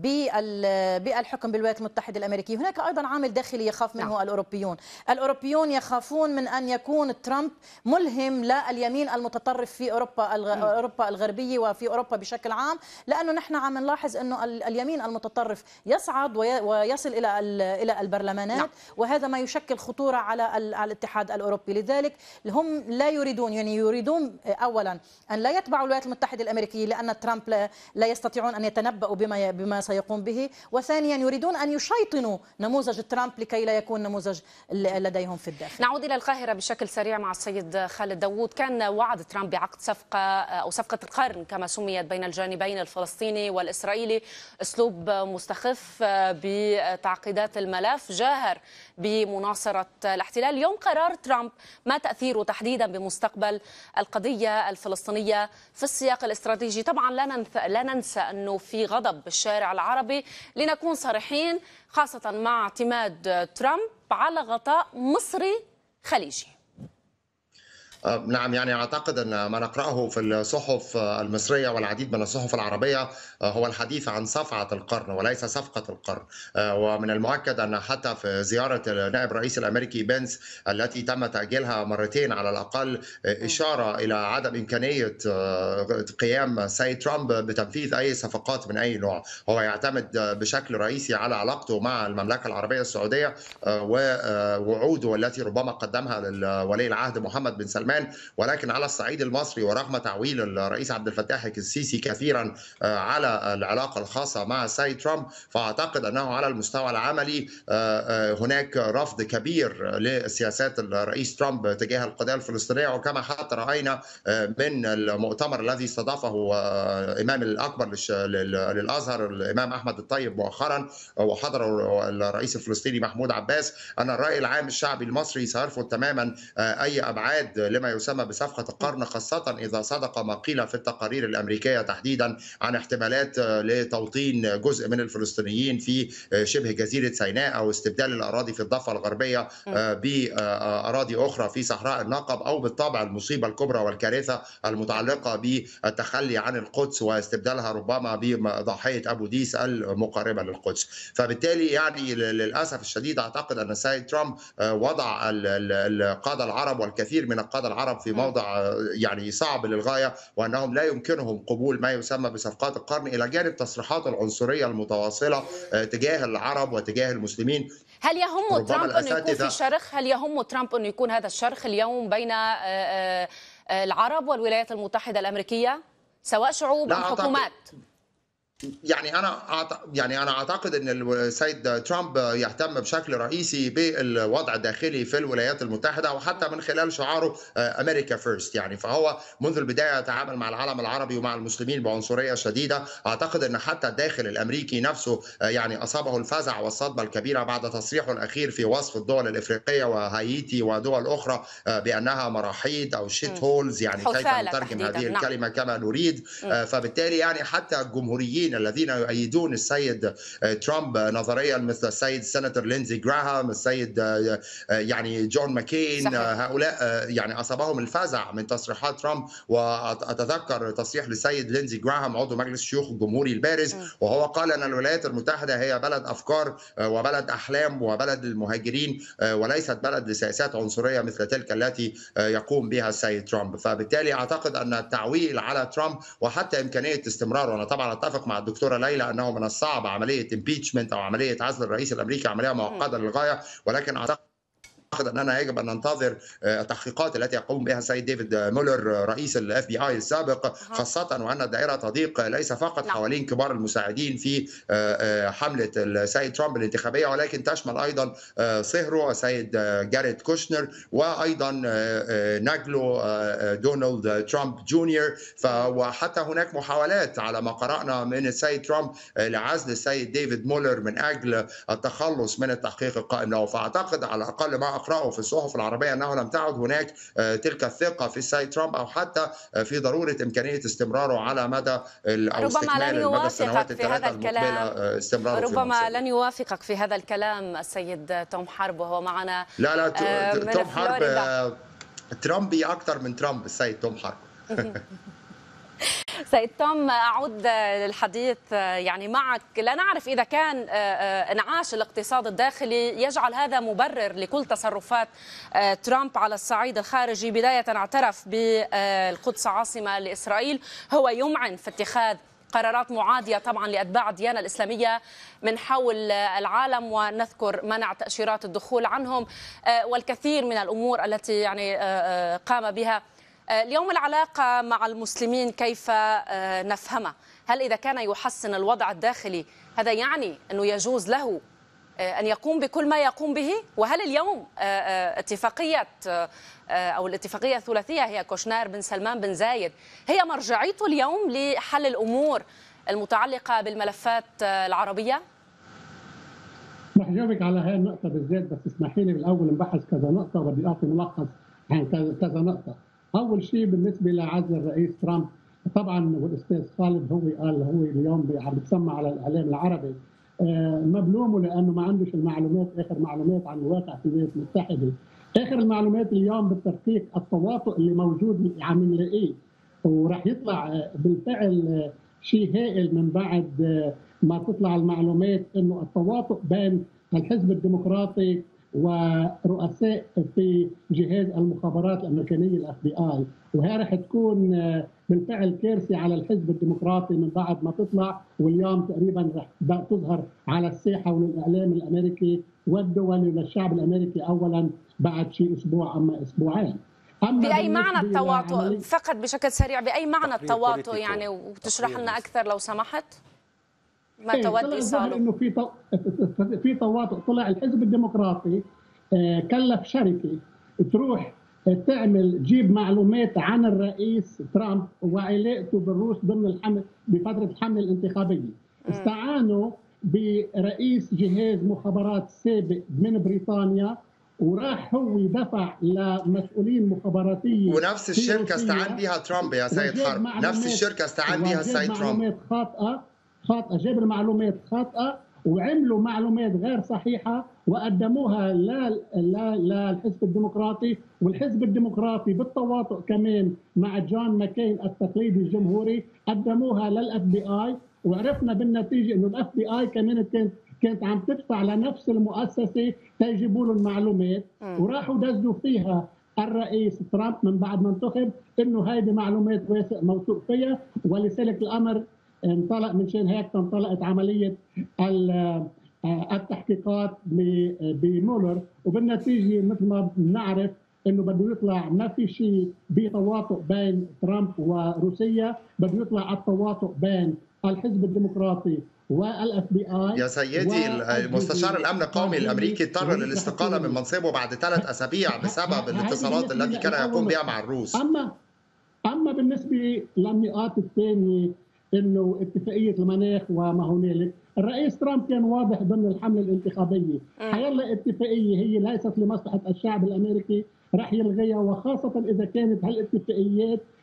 بالحكم بالولايات المتحده الامريكيه، هناك ايضا عامل داخلي يخاف منه نعم. الاوروبيون، الاوروبيون يخافون من ان يكون ترامب ملهم لليمين المتطرف في اوروبا اوروبا الغربيه وفي اوروبا بشكل عام، لانه نحن عم نلاحظ انه اليمين المتطرف يصعد ويصل الى الى البرلمانات نعم. وهذا ما يشكل خطوره على الاتحاد الاوروبي. لذلك هم لا يريدون، يعني يريدون اولا ان لا يتبعوا الولايات المتحده الامريكيه لان ترامب لا, لا يستطيعون ان يتنبؤوا بما بما سيقوم به، وثانيا يريدون ان يشيطنوا نموذج ترامب لكي لا يكون نموذج لديهم في الداخل. نعود الى القاهره بشكل سريع مع السيد خالد داوود. كان وعد ترامب بعقد صفقة أو صفقة القرن كما سميت بين الجانبين الفلسطيني والإسرائيلي، أسلوب مستخف بتعقيدات الملف، جاهر بمناصرة الاحتلال. اليوم قرار ترامب ما تأثيره تحديدا بمستقبل القضية الفلسطينية في السياق الاستراتيجي؟ طبعا لا لا ننسى أنه في غضب بالشارع العربي، لنكون صريحين، خاصة مع اعتماد ترامب على غطاء مصري خليجي. نعم، يعني أعتقد أن ما نقرأه في الصحف المصرية والعديد من الصحف العربية هو الحديث عن صفعة القرن وليس صفقة القرن. ومن المؤكد أن حتى في زيارة نائب الرئيس الأمريكي بنس التي تم تأجيلها مرتين على الأقل إشارة إلى عدم إمكانية قيام السيد ترامب بتنفيذ أي صفقات من أي نوع. هو يعتمد بشكل رئيسي على علاقته مع المملكة العربية السعودية ووعوده التي ربما قدمها لولي العهد محمد بن سلمان، ولكن على الصعيد المصري ورغم تعويل الرئيس عبد الفتاح السيسي كثيرا على العلاقة الخاصة مع السيد ترامب، فأعتقد أنه على المستوى العملي هناك رفض كبير لسياسات الرئيس ترامب تجاه القضية الفلسطينية. وكما حتى رأينا من المؤتمر الذي استضافه الإمام الأكبر للأزهر الإمام أحمد الطيب مؤخرا وحضر الرئيس الفلسطيني محمود عباس، أن الرأي العام الشعبي المصري سيرفض تماما أي أبعاد لما يسمى بصفقة القرن، خاصة إذا صدق ما قيل في التقارير الأمريكية تحديدا عن احتمالات لتوطين جزء من الفلسطينيين في شبه جزيرة سيناء أو استبدال الأراضي في الضفة الغربية بأراضي أخرى في صحراء النقب، أو بالطبع المصيبة الكبرى والكارثة المتعلقة بالتخلي عن القدس واستبدالها ربما بضاحية أبو ديس المقاربة للقدس. فبالتالي يعني للأسف الشديد أعتقد أن السيد ترامب وضع القادة العرب والكثير من القادة العرب في موضع يعني صعب للغاية، وأنهم لا يمكنهم قبول ما يسمى بصفقات القرن، إلى جانب تصريحات العنصرية المتواصلة تجاه العرب وتجاه المسلمين. هل يهم ترامب أن يكون في شرخ؟ هل يهم ترامب أن يكون هذا الشرخ اليوم بين العرب والولايات المتحدة الأمريكية، سواء شعوب أو حكومات؟ يعني انا يعني انا اعتقد ان السيد ترامب يهتم بشكل رئيسي بالوضع الداخلي في الولايات المتحده، وحتى من خلال شعاره امريكا فيرست. يعني فهو منذ البدايه يتعامل مع العالم العربي ومع المسلمين بعنصريه شديده. اعتقد ان حتى الداخل الامريكي نفسه يعني اصابه الفزع والصدمه الكبيره بعد تصريحه الاخير في وصف الدول الافريقيه وهايتي ودول اخرى بانها مراحيض او شيت هولز، يعني كيف نترجم هذه الكلمه كما نريد. فبالتالي يعني حتى الجمهوريين المسيحيين الذين يؤيدون السيد ترامب نظريا، مثل السيد السناتور لينزي جراهام، السيد يعني جون ماكين. صحيح. هؤلاء يعني أصابهم الفزع من تصريحات ترامب. وأتذكر تصريح للسيد لينزي جراهام عضو مجلس الشيوخ الجمهوري البارز، وهو قال أن الولايات المتحدة هي بلد أفكار وبلد أحلام وبلد المهاجرين، وليست بلد لسياسات عنصرية مثل تلك التي يقوم بها السيد ترامب. فبالتالي أعتقد أن التعويل على ترامب وحتى إمكانية استمراره، أنا طبعا أتفق مع الدكتورة ليلى أنه من الصعب عملية impeachment أو عملية عزل الرئيس الأمريكي، عملية معقدة للغاية، ولكن أعتقد أعتقد أننا يجب أن ننتظر التحقيقات التي يقوم بها السيد ديفيد مولر رئيس الاف بي اي السابق، خاصة وأن الدائرة تضيق ليس فقط حوالين كبار المساعدين في حملة السيد ترامب الانتخابية، ولكن تشمل أيضا صهره السيد جاريت كوشنر، وأيضا نجله دونالد ترامب جونيور. وحتى هناك محاولات على ما قرأنا من السيد ترامب لعزل السيد ديفيد مولر من أجل التخلص من التحقيق القائم له. فأعتقد على الأقل ما أقرأه في الصحف العربية أنه لم تعد هناك تلك الثقة في السيد ترامب، أو حتى في ضرورة إمكانية استمراره على مدى أو ربما لن يوافقك في هذا الكلام استمراره ربما لن يوافقك في هذا الكلام السيد توم حرب، وهو معنا. لا لا توم حرب ترامبي أكثر من ترامب السيد توم حرب. سيد توم، أعود للحديث يعني معك. لا نعرف إذا كان انعاش الاقتصاد الداخلي يجعل هذا مبرر لكل تصرفات ترامب على الصعيد الخارجي. بداية اعترف بالقدس عاصمة لإسرائيل، هو يمعن في اتخاذ قرارات معادية طبعا لأتباع الديانة الإسلامية من حول العالم، ونذكر منع تأشيرات الدخول عنهم والكثير من الأمور التي يعني قام بها. اليوم العلاقة مع المسلمين كيف نفهمها؟ هل إذا كان يحسن الوضع الداخلي هذا يعني أنه يجوز له أن يقوم بكل ما يقوم به؟ وهل اليوم اتفاقية أو الاتفاقية الثلاثية هي كوشنر بن سلمان بن زايد هي مرجعيته اليوم لحل الأمور المتعلقة بالملفات العربية؟ رح جاوبك على هاي النقطة بالذات، بس اسمحي لي بالأول نبحث كذا نقطة وبدي أعطي ملخص عن كذا نقطة. أول شيء بالنسبة لعزل الرئيس ترامب، طبعا والأستاذ خالد هو قال هو اليوم عم بتسمع على الإعلام العربي مبلومه لأنه ما عندوش المعلومات، آخر معلومات عن الواقع في الولايات المتحدة. آخر المعلومات اليوم بالتدقيق التواطؤ اللي موجود عم نلاقيه، وراح يطلع بالفعل شيء هائل من بعد ما تطلع المعلومات إنه التواطؤ بين الحزب الديمقراطي ورؤساء في جهاز المخابرات الامريكانيه الاف بي اي، وهي رح تكون بالفعل كارثه على الحزب الديمقراطي من بعد ما تطلع، واليوم تقريبا رح تظهر على الساحه وللاعلام الامريكي والدولي وللشعب الامريكي اولا بعد شيء اسبوع اما اسبوعين. أما باي معنى التواطؤ فقط بشكل سريع، باي معنى التواطؤ يعني، وتشرح لنا اكثر لو سمحت؟ ما تود إيصاله؟ إنه في في تواطؤ. طلع الحزب الديمقراطي كلف شركة تروح تعمل تجيب معلومات عن الرئيس ترامب وعلاقته بالروس ضمن الحمل بفترة الحملة الانتخابية. استعانوا برئيس جهاز مخابرات سابق من بريطانيا، وراح هو دفع لمسؤولين مخابراتية ونفس الشركة استعان بها ترامب يا سيد حرب، نفس الشركة استعان بها السيد ترامب. معلومات خاطئة خاطئة جاب المعلومات خاطئة وعملوا معلومات غير صحيحة وقدموها للحزب الديمقراطي، والحزب الديمقراطي بالتواطؤ كمان مع جون ماكين التقليدي الجمهوري قدموها للاف بي اي، وعرفنا بالنتيجة انه الاف بي اي كمان كانت كانت عم تدفع لنفس المؤسسة تجيبوا له المعلومات، وراحوا دزوا فيها الرئيس ترامب من بعد ما انتخب انه هيدي معلومات موثوق فيها، ولذلك الامر انطلق. من شان هيك انطلقت عمليه التحقيقات بمولر، وبالنتيجه مثل ما بنعرف انه بده يطلع ما في شيء بتواطؤ بين ترامب وروسيا، بده يطلع التواطؤ بين الحزب الديمقراطي والاف بي اي. يا سيدي مستشار الامن القومي الامريكي اضطر للاستقاله من منصبه بعد ثلاث اسابيع بسبب الاتصالات التي كان يقوم بها مع الروس. اما اما بالنسبه للنقاط الثانيه انه اتفاقيه المناخ وما هنالك، الرئيس ترامب كان واضح ضمن الحمله الانتخابيه، حيلا اتفاقيه هي ليست لمصلحه الشعب الامريكي رح يلغيها، وخاصه اذا كانت هالاتفاقيات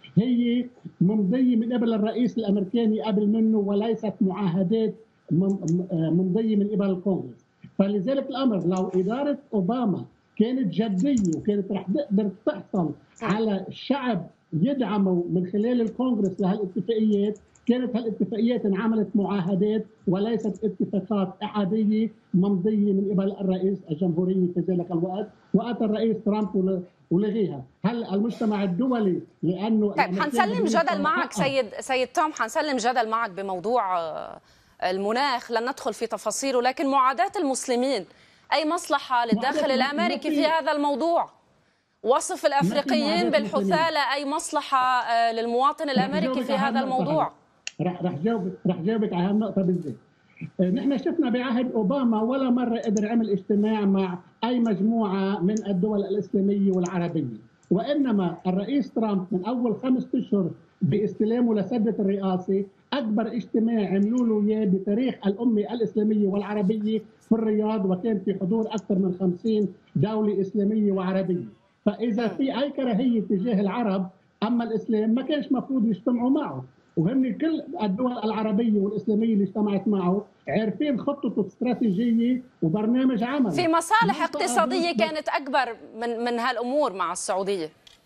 هي ممضية من قبل الرئيس الأمريكي قبل منه، وليست معاهدات ممضية من قبل الكونغرس. فلذلك الأمر لو إدارة أوباما كانت جدية وكانت رح تقدر تحصل على الشعب يدعمه من خلال الكونغرس لهالاتفاقيات، كانت هالاتفاقيات انعملت معاهدات وليست اتفاقات احاديه ممضيه من قبل الرئيس الجمهوريه في ذلك الوقت، واتى الرئيس ترامب ولغيها. هل المجتمع الدولي لانه طيب حنسلم جدل معك سيد سيد توم، حنسلم جدل معك بموضوع المناخ، لن ندخل في تفاصيله، لكن معاداة المسلمين اي مصلحه للداخل الامريكي في هذا الموضوع؟ وصف الافريقيين بالحثاله اي مصلحه للمواطن الامريكي في هذا الموضوع؟ رح رح جاوبك رح جاوبك على هالنقطه بالذات. نحن شفنا بعهد اوباما ولا مره قدر عمل اجتماع مع اي مجموعه من الدول الاسلاميه والعربيه، وانما الرئيس ترامب من اول خمسة اشهر باستلامه لسده الرئاسه اكبر اجتماع عملوا له اياه بتاريخ الامه الاسلاميه والعربيه في الرياض، وكان في حضور اكثر من خمسين دوله اسلاميه وعربيه. فاذا في اي كراهيه تجاه العرب اما الاسلام ما كانش مفروض يجتمعوا معه، وهن كل الدول العربيه والاسلاميه اللي اجتمعت معه عارفين خطته الاستراتيجيه وبرنامج عمل. في مصالح اقتصاديه كانت اكبر من من هالامور مع السعوديه.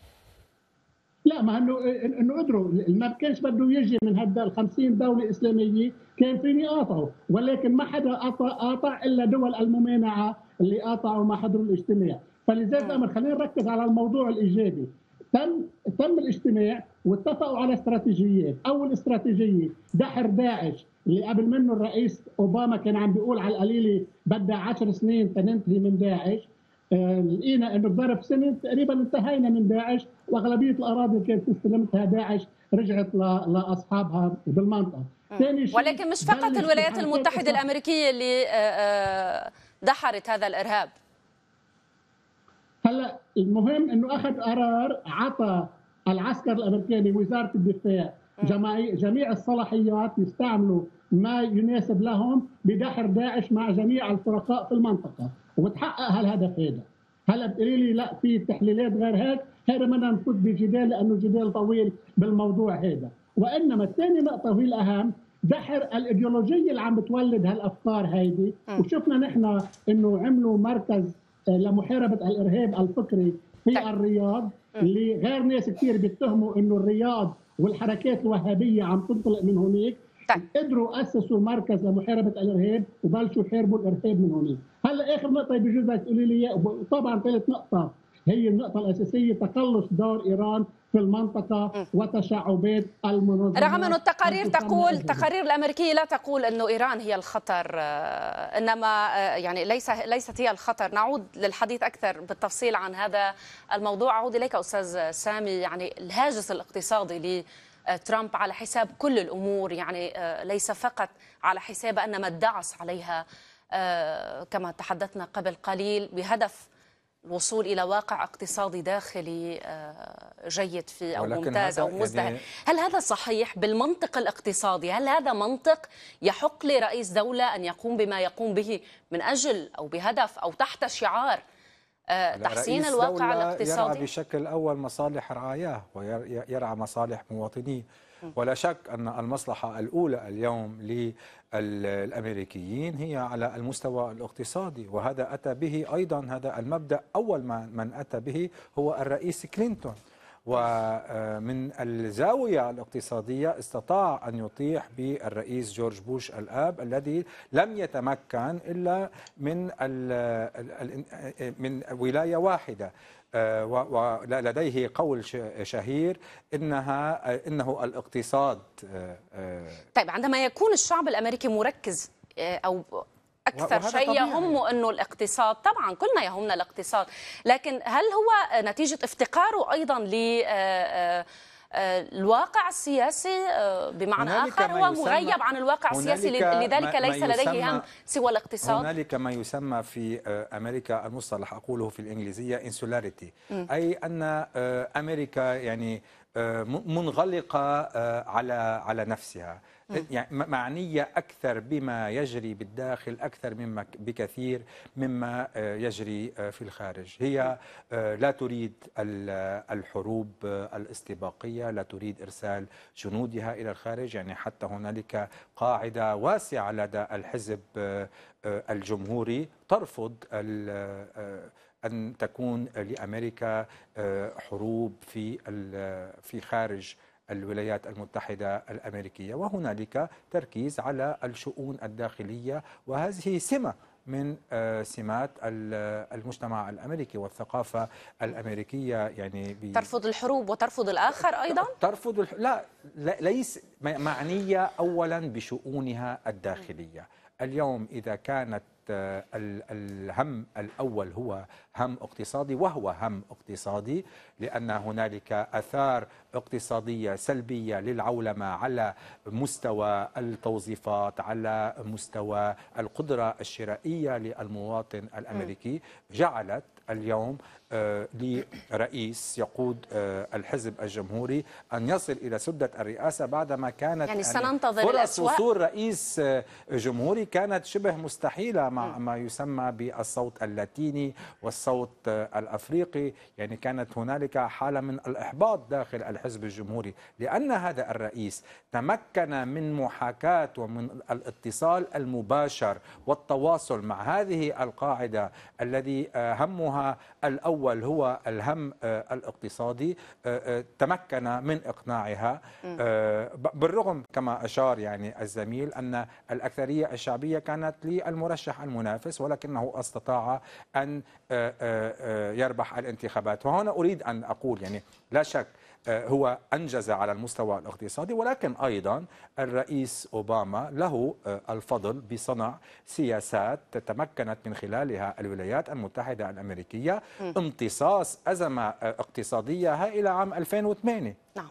لا، ما انه انه قدروا، ما كانش بده يجي من هال ال خمسين دوله اسلاميه كان فيني يقاطعوا، ولكن ما حدا قاطع قاطع الا دول الممانعه اللي قاطعوا ما حضروا الاجتماع. فلذلك الامر خلينا نركز على الموضوع الايجابي. تم تم الاجتماع واتفقوا على استراتيجيات. اول استراتيجيه دحر داعش اللي قبل منه الرئيس اوباما كان عم بيقول على القليله بدها عشر سنين تننتهي من داعش. آه لقينا انه بظرف سنه تقريبا انتهينا من داعش، واغلبيه الاراضي اللي كانت استلمتها داعش رجعت لاصحابها بالمنطقه. ثاني شيء ولكن مش فقط الولايات المتحده الامريكيه اللي آه دحرت هذا الارهاب. هلا المهم انه اخذ قرار عطى العسكر الامريكي وزاره الدفاع جميع الصلاحيات يستعملوا ما يناسب لهم بدحر داعش مع جميع الفرقاء في المنطقه، وتحقق هالهدف هذا. هلا بتقولي لي لا في تحليلات غير هيك، هذا بدنا نفوت بجدال لانه جدال طويل بالموضوع هذا. وانما الثاني نقطه وهي الاهم، دحر الايديولوجيه اللي عم بتولد هالافكار هيدي. وشفنا نحن انه عملوا مركز لمحاربه الارهاب الفكري في طيب. الرياض، اللي غير ناس كثير بيتهموا انه الرياض والحركات الوهابيه عم تنطلق من هناك. طيب. قدروا اسسوا مركز لمحاربه الارهاب وبلشوا يحاربوا الارهاب من هناك. هلا اخر نقطه بجوز بدك تقولي لي، وطبعا ثالث نقطه هي النقطه الاساسيه، تقلص دور ايران في المنطقه وتشعبات المنظمات. رغم انه التقارير تقول التقارير الامريكيه لا تقول انه ايران هي الخطر، انما يعني ليس ليست هي الخطر. نعود للحديث اكثر بالتفصيل عن هذا الموضوع. اعود اليك استاذ سامي. يعني الهاجس الاقتصادي لترامب على حساب كل الامور، يعني ليس فقط على حساب ان ما ادعس عليها كما تحدثنا قبل قليل بهدف الوصول إلى واقع اقتصادي داخلي جيد فيه أو ممتاز أو مزدهر. يعني هل هذا صحيح بالمنطق الاقتصادي؟ هل هذا منطق يحق لرئيس دولة أن يقوم بما يقوم به من أجل أو بهدف أو تحت شعار تحسين الواقع الاقتصادي؟ يرعى بشكل أول مصالح رعاياه ويرعى مصالح مواطنيه، ولا شك أن المصلحة الأولى اليوم للأمريكيين هي على المستوى الاقتصادي، وهذا أتى به أيضا، هذا المبدأ أول من أتى به هو الرئيس كلينتون. ومن الزاوية الاقتصادية استطاع أن يطيح بالرئيس جورج بوش الآب الذي لم يتمكن إلا من من ولاية واحدة، ولديه قول شهير إنها إنه الاقتصاد. طيب عندما يكون الشعب الأمريكي مركز أو أكثر شيء يهمه أنه الاقتصاد، طبعا كلنا يهمنا الاقتصاد، لكن هل هو نتيجة افتقاره أيضا ل الواقع السياسي بمعنى آخر؟ هو مغيب عن الواقع السياسي لذلك ليس لديه هم سوى الاقتصاد. هنالك ما يسمى في أمريكا، المصطلح أقوله في الإنجليزية insularity، أي أن أمريكا يعني منغلقة على على نفسها، يعني معنية أكثر بما يجري بالداخل أكثر مما بكثير مما يجري في الخارج. هي لا تريد الحروب الاستباقية، لا تريد إرسال جنودها إلى الخارج، يعني حتى هنالك قاعدة واسعة لدى الحزب الجمهوري ترفض أن تكون لأمريكا حروب في في خارج الولايات المتحدة الأمريكية، وهنالك تركيز على الشؤون الداخلية، وهذه سمة من سمات المجتمع الأمريكي والثقافة الأمريكية. يعني ترفض الحروب وترفض الآخر أيضا؟ ترفض الح... لا, لا ليس معنية أولا بشؤونها الداخلية. اليوم إذا كانت الهم الأول هو هم اقتصادي، وهو هم اقتصادي لأن هنالك آثار اقتصادية سلبية للعولمة على مستوى التوظيفات، على مستوى القدرة الشرائية للمواطن الأمريكي، جعلت اليوم لرئيس يقود الحزب الجمهوري أن يصل إلى سدة الرئاسة بعدما كانت يعني سننتظر فرص الأسوأ. وصول رئيس جمهوري كانت شبه مستحيلة مع ما يسمى بالصوت اللاتيني والصوت الأفريقي. يعني كانت هنالك حالة من الإحباط داخل الحزب الجمهوري لأن هذا الرئيس تمكن من محاكاة ومن الاتصال المباشر والتواصل مع هذه القاعدة الذي همها الأول هو الهم الاقتصادي، تمكن من إقناعها بالرغم كما أشار يعني الزميل أن الأكثرية الشعبية كانت للمرشح المنافس، ولكنه استطاع أن يربح الانتخابات. وهنا أريد أن أقول يعني لا شك هو أنجز على المستوى الاقتصادي، ولكن أيضا الرئيس أوباما له الفضل بصنع سياسات تمكنت من خلالها الولايات المتحدة الأمريكية امتصاص أزمة اقتصادية هائلة عام ألفين وثمانية. نعم.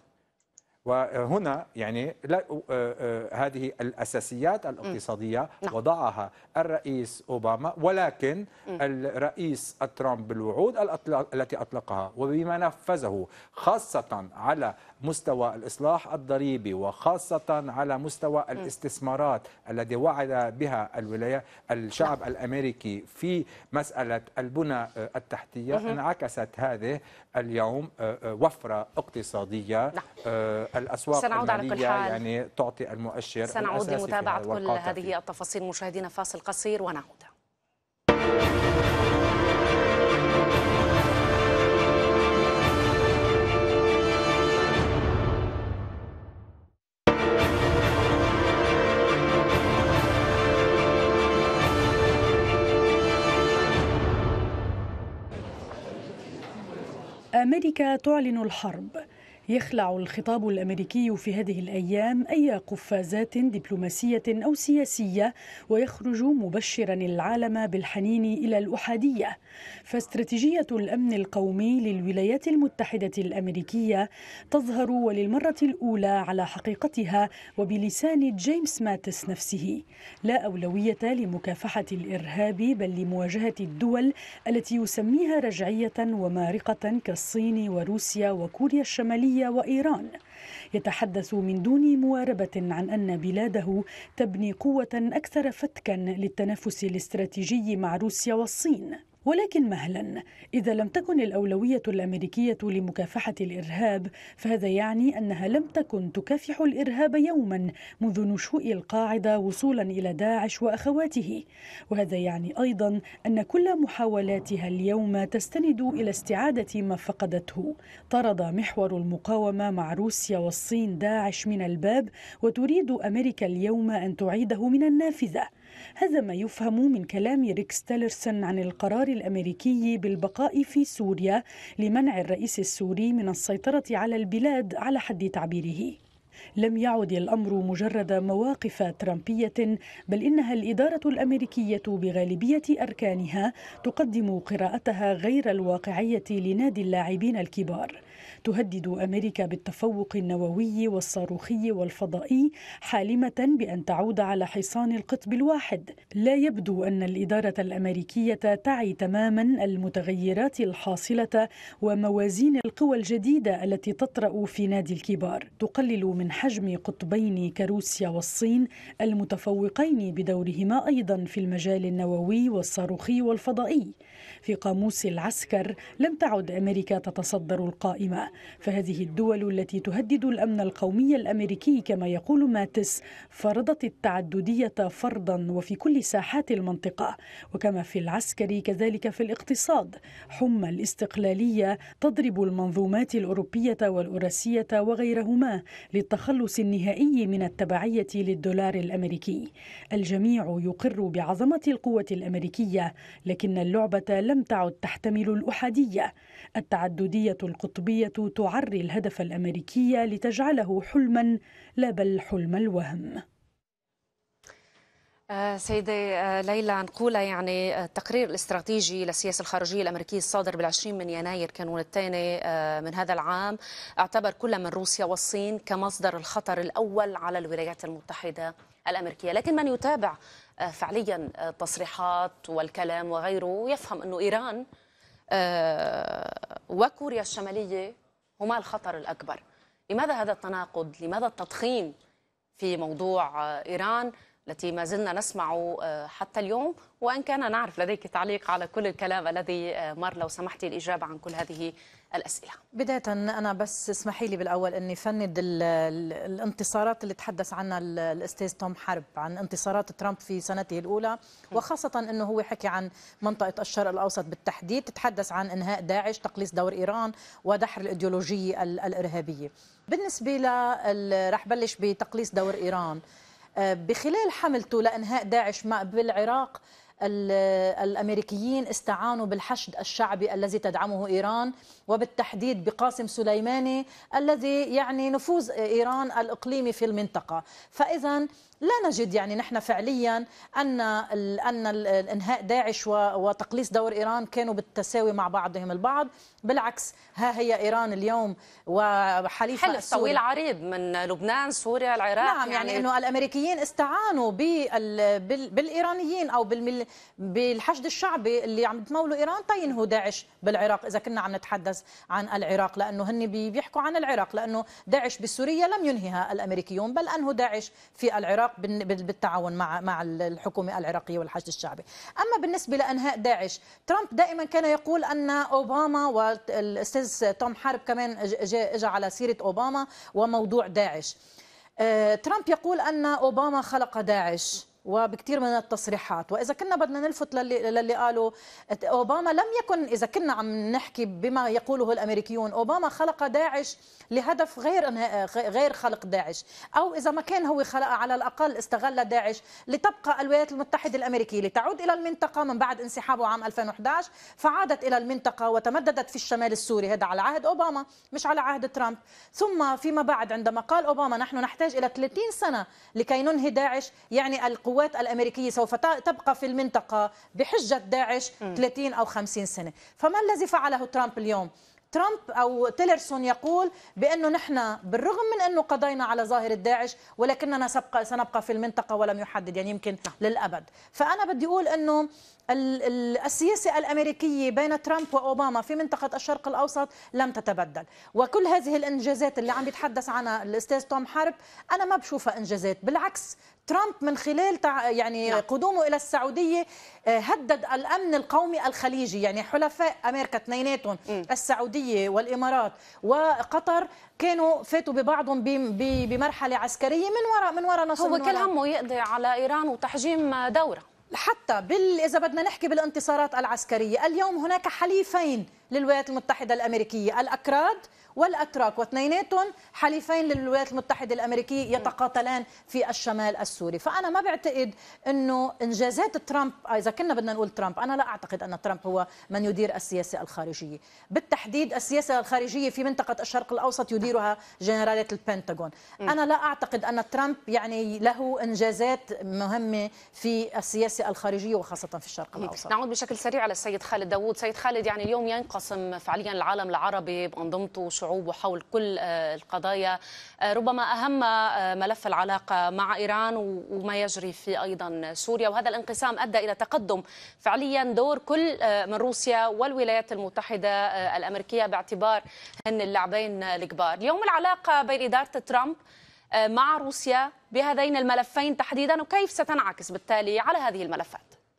وهنا يعني لا هذه الأساسيات الاقتصادية نعم. وضعها الرئيس أوباما، ولكن م. الرئيس ترامب بالوعود التي أطلقها وبما نفذه خاصة على مستوى الإصلاح الضريبي وخاصة على مستوى الاستثمارات الذي وعد بها الولايات الشعب نعم. الأمريكي في مسألة البنى التحتية، م. انعكست هذه اليوم وفرة اقتصادية نعم. الأسواق المالية يعني تعطي المؤشر. سنعود لمتابعة كل هذه التفاصيل. مشاهدينا فاصل قصير ونعود. أمريكا تعلن الحرب. يخلع الخطاب الأمريكي في هذه الأيام أي قفازات دبلوماسية أو سياسية، ويخرج مبشرا العالم بالحنين إلى الأحادية. فاستراتيجية الأمن القومي للولايات المتحدة الأمريكية تظهر وللمرة الأولى على حقيقتها وبلسان جيمس ماتس نفسه. لا أولوية لمكافحة الإرهاب بل لمواجهة الدول التي يسميها رجعية ومارقة كالصين وروسيا وكوريا الشمالية وإيران. يتحدث من دون مواربة عن أن بلاده تبني قوة أكثر فتكا للتنافس الاستراتيجي مع روسيا والصين. ولكن مهلا، إذا لم تكن الأولوية الأمريكية لمكافحة الإرهاب فهذا يعني أنها لم تكن تكافح الإرهاب يوما منذ نشوء القاعدة وصولا إلى داعش وأخواته. وهذا يعني أيضا أن كل محاولاتها اليوم تستند إلى استعادة ما فقدته. طرد محور المقاومة مع روسيا والصين داعش من الباب، وتريد أمريكا اليوم أن تعيده من النافذة. هذا ما يفهم من كلام ريكس تيلرسون عن القرار الأمريكي بالبقاء في سوريا لمنع الرئيس السوري من السيطرة على البلاد على حد تعبيره. لم يعد الأمر مجرد مواقف ترامبية، بل إنها الإدارة الأمريكية بغالبية أركانها تقدم قراءتها غير الواقعية لنادي اللاعبين الكبار. تهدد أمريكا بالتفوق النووي والصاروخي والفضائي، حالمة بأن تعود على حصان القطب الواحد. لا يبدو أن الإدارة الأمريكية تعي تماما المتغيرات الحاصلة وموازين القوى الجديدة التي تطرأ في نادي الكبار، تقلل من حجم قطبين كروسيا والصين المتفوقين بدورهما أيضا في المجال النووي والصاروخي والفضائي. في قاموس العسكر لم تعد أمريكا تتصدر القائمة، فهذه الدول التي تهدد الأمن القومي الأمريكي كما يقول ماتس فرضت التعددية فرضا وفي كل ساحات المنطقة، وكما في العسكر كذلك في الاقتصاد. حمى الاستقلالية تضرب المنظومات الأوروبية والأوراسية وغيرهما للتخلص النهائي من التبعية للدولار الأمريكي. الجميع يقر بعظمة القوة الأمريكية، لكن اللعبة لم تعد تحتمل الأحادية. التعددية القطبية تعري الهدف الأمريكي لتجعله حلما لا بل حلم الوهم. سيدة ليلى، نقولها يعني التقرير الاستراتيجي للسياسة الخارجية الأمريكية الصادر بالعشرين من يناير كانون الثاني من هذا العام اعتبر كل من روسيا والصين كمصدر الخطر الأول على الولايات المتحدة الأمريكية، لكن من يتابع فعليا التصريحات والكلام وغيره يفهم أنه إيران وكوريا الشمالية هما الخطر الأكبر. لماذا هذا التناقض؟ لماذا التضخيم في موضوع إيران التي ما زلنا نسمعه حتى اليوم، وأن كان نعرف لديك تعليق على كل الكلام الذي مر، لو سمحتي الإجابة عن كل هذه الأسئلة؟ بداية أنا بس اسمحي لي بالأول أني فند الانتصارات اللي تحدث عنها الأستاذ توم حرب، عن انتصارات ترامب في سنته الأولى، وخاصة أنه هو حكي عن منطقة الشرق الأوسط بالتحديد، تتحدث عن إنهاء داعش، تقليص دور إيران، ودحر الإيديولوجية الإرهابية. بالنسبة ل رح بلش بتقليص دور إيران. بخلال حملته لإنهاء داعش بالعراق، الأمريكيين استعانوا بالحشد الشعبي الذي تدعمه إيران، وبالتحديد بقاسم سليماني الذي يعني نفوذ إيران الإقليمي في المنطقة. فإذا لا نجد يعني نحن فعليا أن أن انهاء داعش وتقليص دور إيران كانوا بالتساوي مع بعضهم البعض، بالعكس ها هي إيران اليوم وحليفها حلف طويل عريض من لبنان سوريا العراق. نعم، يعني, يعني أنه الأمريكيين استعانوا بالإيرانيين أو بالحشد الشعبي اللي عم تمولوا إيران تينهوا داعش بالعراق، إذا كنا عم نتحدث عن العراق، لأنه هن بيحكوا عن العراق، لأنه داعش بسوريا لم ينهيها الأمريكيون بل أنهوا داعش في العراق بالتعاون مع مع الحكومة العراقية والحشد الشعبي. أما بالنسبة لإنهاء داعش، ترامب دائما كان يقول أن أوباما، والأستاذ توم حرب كمان اجى على سيرة أوباما وموضوع داعش. ترامب يقول أن أوباما خلق داعش وبكثير من التصريحات، وإذا كنا بدنا نلفت للي, للي قالوا أوباما لم يكن، إذا كنا عم نحكي بما يقوله الأمريكيون، أوباما خلق داعش لهدف غير غير خلق داعش، أو إذا ما كان هو خلق على الأقل استغل داعش لتبقى الولايات المتحدة الأمريكية لتعود إلى المنطقة من بعد انسحابه عام ألفين وأحد عشر، فعادت إلى المنطقة وتمددت في الشمال السوري. هذا على عهد أوباما مش على عهد ترامب. ثم فيما بعد عندما قال أوباما نحن نحتاج إلى ثلاثين سنة لكي ننهي داعش، يعني القوات الأمريكية سوف تبقى في المنطقة بحجة داعش ثلاثين أو خمسين سنة. فما الذي فعله ترامب اليوم؟ ترامب أو تيلرسون يقول بأنه نحن بالرغم من أنه قضينا على ظاهرة داعش ولكننا سبقى سنبقى في المنطقة، ولم يحدد يعني يمكن للأبد. فأنا بدي أقول أنه السياسة الأمريكية بين ترامب وأوباما في منطقة الشرق الأوسط لم تتبدل، وكل هذه الإنجازات اللي عم يتحدث عنها الأستاذ توم حرب أنا ما بشوفها إنجازات، بالعكس ترامب من خلال يعني قدومه إلى السعودية هدد الأمن القومي الخليجي، يعني حلفاء أمريكا اثنيناتهم السعودية والإمارات وقطر كانوا فاتوا ببعضهم بمرحلة عسكرية من وراء من وراء نصر. هو كل همه يقضي على إيران وتحجيم دورة. حتى بال إذا بدنا نحكي بالانتصارات العسكرية، اليوم هناك حليفين للولايات المتحدة الأمريكية، الأكراد والأتراك، واثنيناتهم حليفين للولايات المتحدة الأمريكية يتقاتلان في الشمال السوري. فأنا ما بعتقد أنه إنجازات ترامب، إذا كنا بدنا نقول ترامب، أنا لا أعتقد أن ترامب هو من يدير السياسة الخارجية، بالتحديد السياسة الخارجية في منطقة الشرق الأوسط يديرها جنرالات البنتاغون. أنا لا أعتقد أن ترامب يعني له إنجازات مهمة في السياسة الخارجية وخاصة في الشرق الأوسط. نعود بشكل سريع على السيد خالد داوود. سيد خالد، يعني اليوم ينقسم فعليا العالم العربي بأنظمته الشعوب وحول كل القضايا، ربما أهم ملف العلاقة مع إيران وما يجري في أيضا سوريا، وهذا الانقسام أدى إلى تقدم فعليا دور كل من روسيا والولايات المتحدة الأمريكية باعتبار هن اللاعبين الكبار. اليوم العلاقة بين إدارة ترامب مع روسيا بهذين الملفين تحديدا، وكيف ستنعكس بالتالي على هذه الملفات؟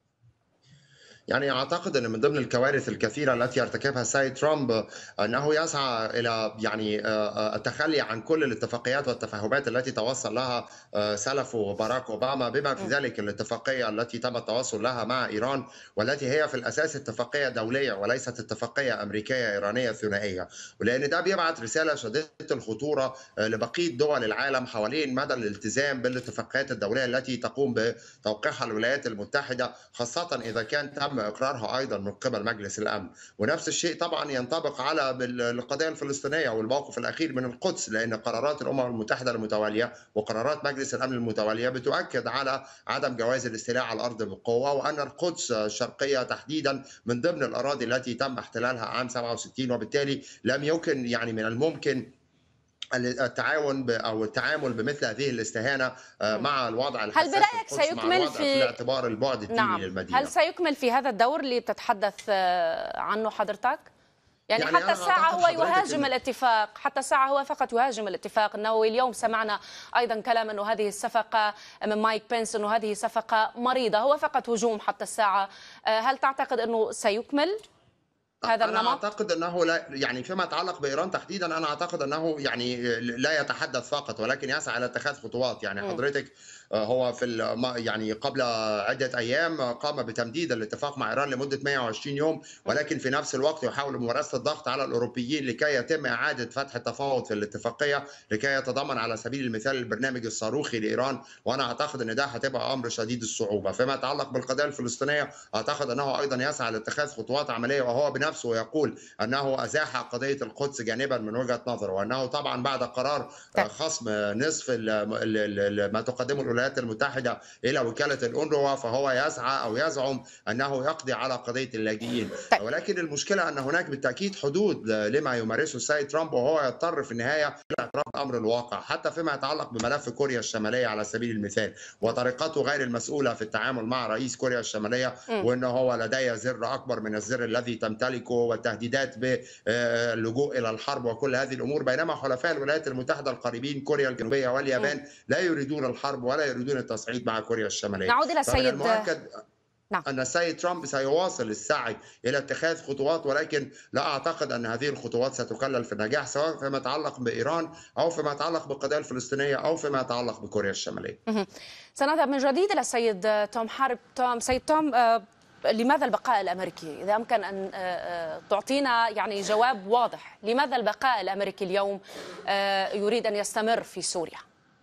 يعني أعتقد أن من ضمن الكوارث الكثيرة التي يرتكبها السيد ترامب أنه يسعى إلى يعني التخلي عن كل الاتفاقيات والتفاهمات التي توصل لها سلفه باراك أوباما، بما في ذلك الاتفاقية التي تم التوصل لها مع إيران، والتي هي في الأساس اتفاقية دولية وليست اتفاقية أمريكية إيرانية ثنائية، ولأن ده بيبعث رسالة شديدة الخطورة لبقية دول العالم حوالين مدى الالتزام بالاتفاقيات الدولية التي تقوم بتوقيعها الولايات المتحدة، خاصة إذا كان تم إقرارها أيضا من قبل مجلس الأمن. ونفس الشيء طبعا ينطبق على القضية الفلسطينية والموقف الأخير من القدس، لأن قرارات الأمم المتحدة المتوالية وقرارات مجلس الأمن المتوالية بتؤكد على عدم جواز الاستيلاء على الأرض بقوة، وأن القدس الشرقية تحديدا من ضمن الأراضي التي تم احتلالها عام سبعة وستين، وبالتالي لم يمكن يعني من الممكن التعاون او التعامل بمثل هذه الاستهانه مع الوضع الحساس. هل برايك سيكمل في, في اعتبار البعد الديني نعم. للمدينه؟ هل سيكمل في هذا الدور اللي بتتحدث عنه حضرتك؟ يعني, يعني حتى الساعة هو يهاجم الاتفاق، حتى الساعة هو فقط يهاجم الاتفاق النووي. اليوم سمعنا أيضا كلام أنه هذه الصفقة من مايك بنس أنه هذه صفقة مريضة، هو فقط هجوم حتى الساعة. هل تعتقد أنه سيكمل هذا أنا النمط؟ أعتقد أنه لا، يعني فيما يتعلق بإيران تحديدا أنا أعتقد أنه يعني لا يتحدث فقط ولكن يسعى إلى اتخاذ خطوات. يعني حضرتك هو في يعني قبل عدة أيام قام بتمديد الاتفاق مع إيران لمدة مئة وعشرين يوم، ولكن في نفس الوقت يحاول ممارسة الضغط على الأوروبيين لكي يتم إعادة فتح التفاوض في الاتفاقية لكي يتضمن على سبيل المثال البرنامج الصاروخي لإيران، وأنا أعتقد أن ده هتبقى أمر شديد الصعوبة. فيما يتعلق بالقضية الفلسطينية أعتقد أنه أيضا يسعى لاتخاذ خطوات عملية، وهو بنفسه يقول أنه أزاح قضية القدس جانبا من وجهة نظره، وأنه طبعا بعد قرار خصم نصف ما تقدمه الولايات المتحدة إلى وكالة الأونروا فهو يسعى أو يزعم أنه يقضي على قضية اللاجئين. ولكن المشكلة أن هناك بالتأكيد حدود لما يمارسه السيد ترامب، وهو يضطر في النهاية إلى اعتراف بأمر الواقع، حتى فيما يتعلق بملف كوريا الشمالية على سبيل المثال وطريقته غير المسؤولة في التعامل مع رئيس كوريا الشمالية، وأنه هو لديه زر أكبر من الزر الذي تمتلكه والتهديدات باللجوء إلى الحرب وكل هذه الأمور، بينما حلفاء الولايات المتحدة القريبين كوريا الجنوبية واليابان لا يريدون الحرب ولا يريدون التصعيد مع كوريا الشمالية. نعود إلى السيد المؤكد نعم. أن السيد ترامب سيواصل السعي إلى اتخاذ خطوات، ولكن لا أعتقد أن هذه الخطوات ستكلل في النجاح سواء فيما يتعلق بإيران أو فيما يتعلق بالقضية الفلسطينية أو فيما يتعلق بكوريا الشمالية. سنذهب من جديد إلى السيد توم حارب. توم سيد توم، لماذا البقاء الأمريكي؟ إذا أمكن أن تعطينا يعني جواب واضح، لماذا البقاء الأمريكي اليوم يريد أن يستمر في سوريا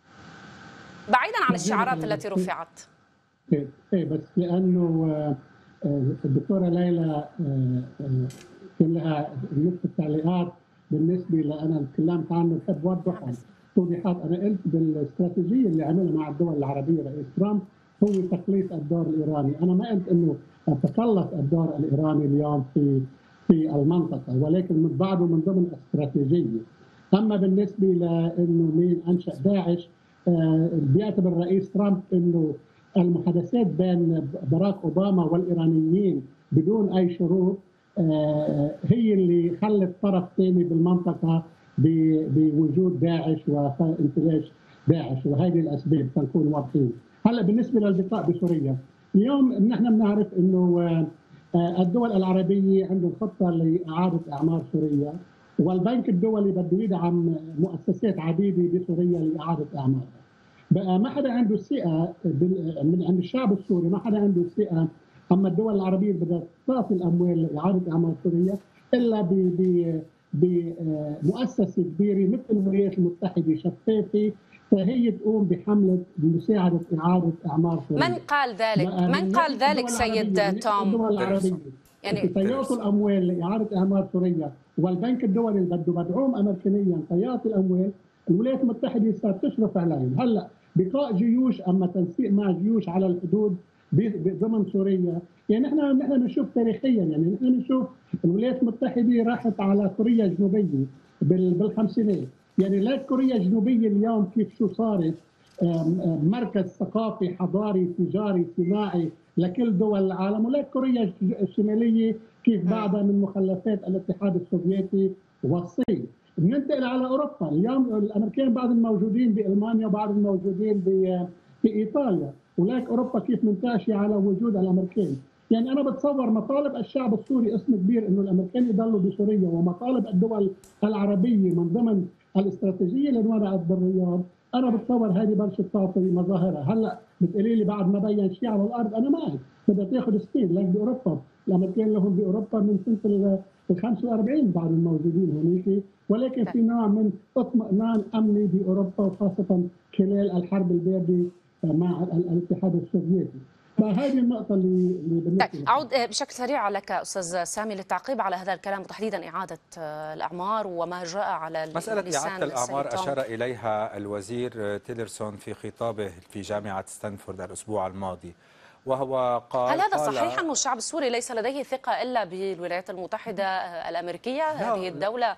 بعيدا عن الشعارات التي رفعت؟ ايه بس لانه الدكتوره ليلى كان لها نصف التعليقات بالنسبه لأنا تكلمت عنه، بحب اوضحها توضيحات. انا قلت بالاستراتيجيه اللي عملها مع الدول العربيه رئيس ترامب هو تقليص الدور الايراني، انا ما قلت انه تقلص الدور الايراني اليوم في في المنطقه، ولكن من بعضه من ضمن الاستراتيجيه. اما بالنسبه لانه مين انشا داعش، بيعتبر الرئيس ترامب انه المحادثات بين باراك اوباما والايرانيين بدون اي شروط هي اللي خلت طرف ثاني بالمنطقه بوجود داعش وانتلاش داعش، وهذه الاسباب تكون واضحين. هلا بالنسبه للبقاء بسوريا، اليوم نحن بنعرف انه الدول العربيه عندهم خطه لاعاده اعمار سوريا، والبنك الدولي بده يدعم مؤسسات عديده بسوريا لاعاده اعمارها. بقى ما حدا عنده ثقه من عند الشعب السوري، ما حدا عنده ثقه، اما الدول العربيه بدها تعطي الاموال لاعاده اعمار سوريا الا بمؤسسه كبيره مثل الولايات المتحده شفافه، فهي تقوم بحمله مساعده اعاده اعمار سوريا. من قال ذلك؟ من قال ذلك سيد توم؟ الدول العربيه يعني تيعطوا الاموال لاعاده اعمار سوريا، والبنك الدولي اللي بده مدعوم امريكانيا تيعطي الاموال، الولايات المتحده صارت تشرف عليهم. هلا بقاء جيوش اما تنسيق مع جيوش على الحدود ضمن سوريا، يعني نحن نحن بنشوف تاريخيا، يعني نحن بنشوف الولايات المتحده راحت على كوريا الجنوبيه بالخمسينات. يعني لا كوريا الجنوبيه اليوم كيف شو صارت مركز ثقافي حضاري تجاري صناعي لكل دول العالم، ولا كوريا الشماليه كيف بعدها من مخلفات الاتحاد السوفيتي والصين. بننتقل على اوروبا، اليوم الامريكان بعضهم موجودين بالمانيا وبعضهم موجودين بايطاليا، ولكن اوروبا كيف منتعشه على وجود الامريكان. يعني انا بتصور مطالب الشعب السوري اسم كبير انه الامريكان يضلوا بسوريا، ومطالب الدول العربيه من ضمن الاستراتيجيه اللي انوضعت بالرياض، انا بتصور هذه بلشت تعطي مظاهرها. هلا بتقولي لي بعد ما بين شيء على الارض، انا معك بدها تاخذ سنين، لك باوروبا الامريكان لهم باوروبا من سنه ال خمسة وأربعين بعد الموجودين هناك، ولكن في نوع من اطمئنان امني باوروبا، وخاصه خلال الحرب البارده مع الاتحاد السوفيتي. فهذه النقطة اللي اللي طيب أعود بشكل سريع لك أستاذ سامي للتعقيب على هذا الكلام، وتحديدا إعادة الأعمار وما جاء على مسألة إعادة الأعمار أشار إليها الوزير تيلرسون في خطابه في جامعة ستانفورد الأسبوع الماضي، وهو قال هل هذا قال صحيح أن الشعب السوري ليس لديه ثقة إلا بالولايات المتحدة الأمريكية، هذه الدولة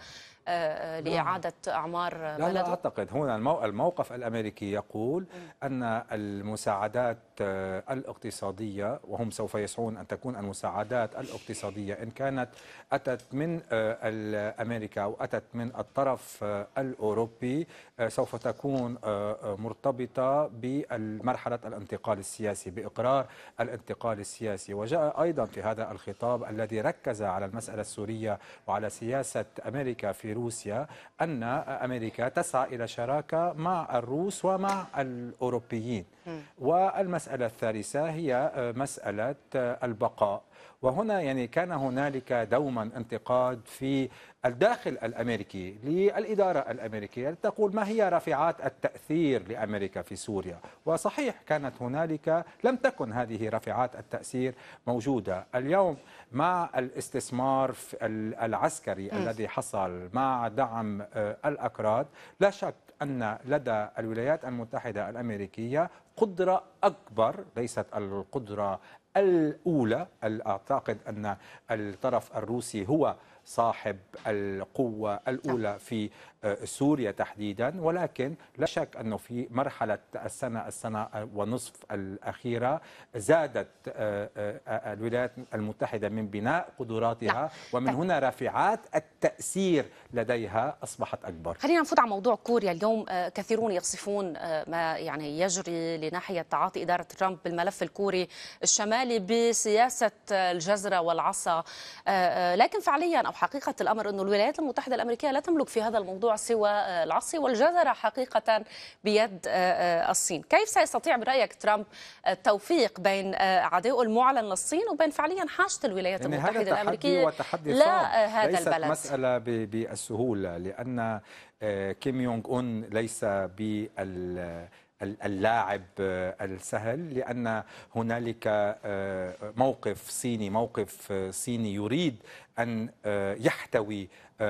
لإعادة أعمار بلده؟ لا لا أعتقد. هنا الموقف الأمريكي يقول أن المساعدات الاقتصادية، وهم سوف يسعون أن تكون المساعدات الاقتصادية إن كانت أتت من أمريكا أو أتت من الطرف الأوروبي، سوف تكون مرتبطة بمرحلة الانتقال السياسي، بإقرار الانتقال السياسي. وجاء أيضا في هذا الخطاب الذي ركز على المسألة السورية وعلى سياسة أمريكا في روسيا أن أمريكا تسعى إلى شراكة مع الروس ومع الأوروبيين. والمسألة الثالثة هي مسألة البقاء. وهنا يعني كان هنالك دوما انتقاد في الداخل الأمريكي للإدارة الأمريكية تقول ما هي رافعات التأثير لأمريكا في سوريا، وصحيح كانت هنالك لم تكن هذه رافعات التأثير موجودة. اليوم مع الاستثمار العسكري م. الذي حصل مع دعم الأكراد، لا شك أن لدى الولايات المتحدة الأمريكية قدرة أكبر، ليست القدرة الأولى. أعتقد أن الطرف الروسي هو صاحب القوة الأولى في سوريا تحديدا، ولكن لا شك أنه في مرحلة السنة السنة ونصف الأخيرة زادت الولايات المتحدة من بناء قدراتها، ومن هنا رافعات التأثير لديها أصبحت أكبر. خلينا نفوت على موضوع كوريا. اليوم كثيرون يصفون ما يعني يجري لناحية تعاطي إدارة ترامب بالملف الكوري الشمالي بسياسة الجزرة والعصا، لكن فعليا أو حقيقة الأمر أن الولايات المتحدة الأمريكية لا تملك في هذا الموضوع سوى العصي، والجزرة حقيقة بيد الصين. كيف سيستطيع برأيك ترامب التوفيق بين عدائه المعلن للصين وبين فعليا حاجة الولايات يعني المتحدة الأمريكية لا هذا ليست البلد؟ مسألة بالسهولة، لأن كيم يونغ أون ليس بال اللاعب السهل، لأن هنالك موقف صيني موقف صيني يريد أن يحتوي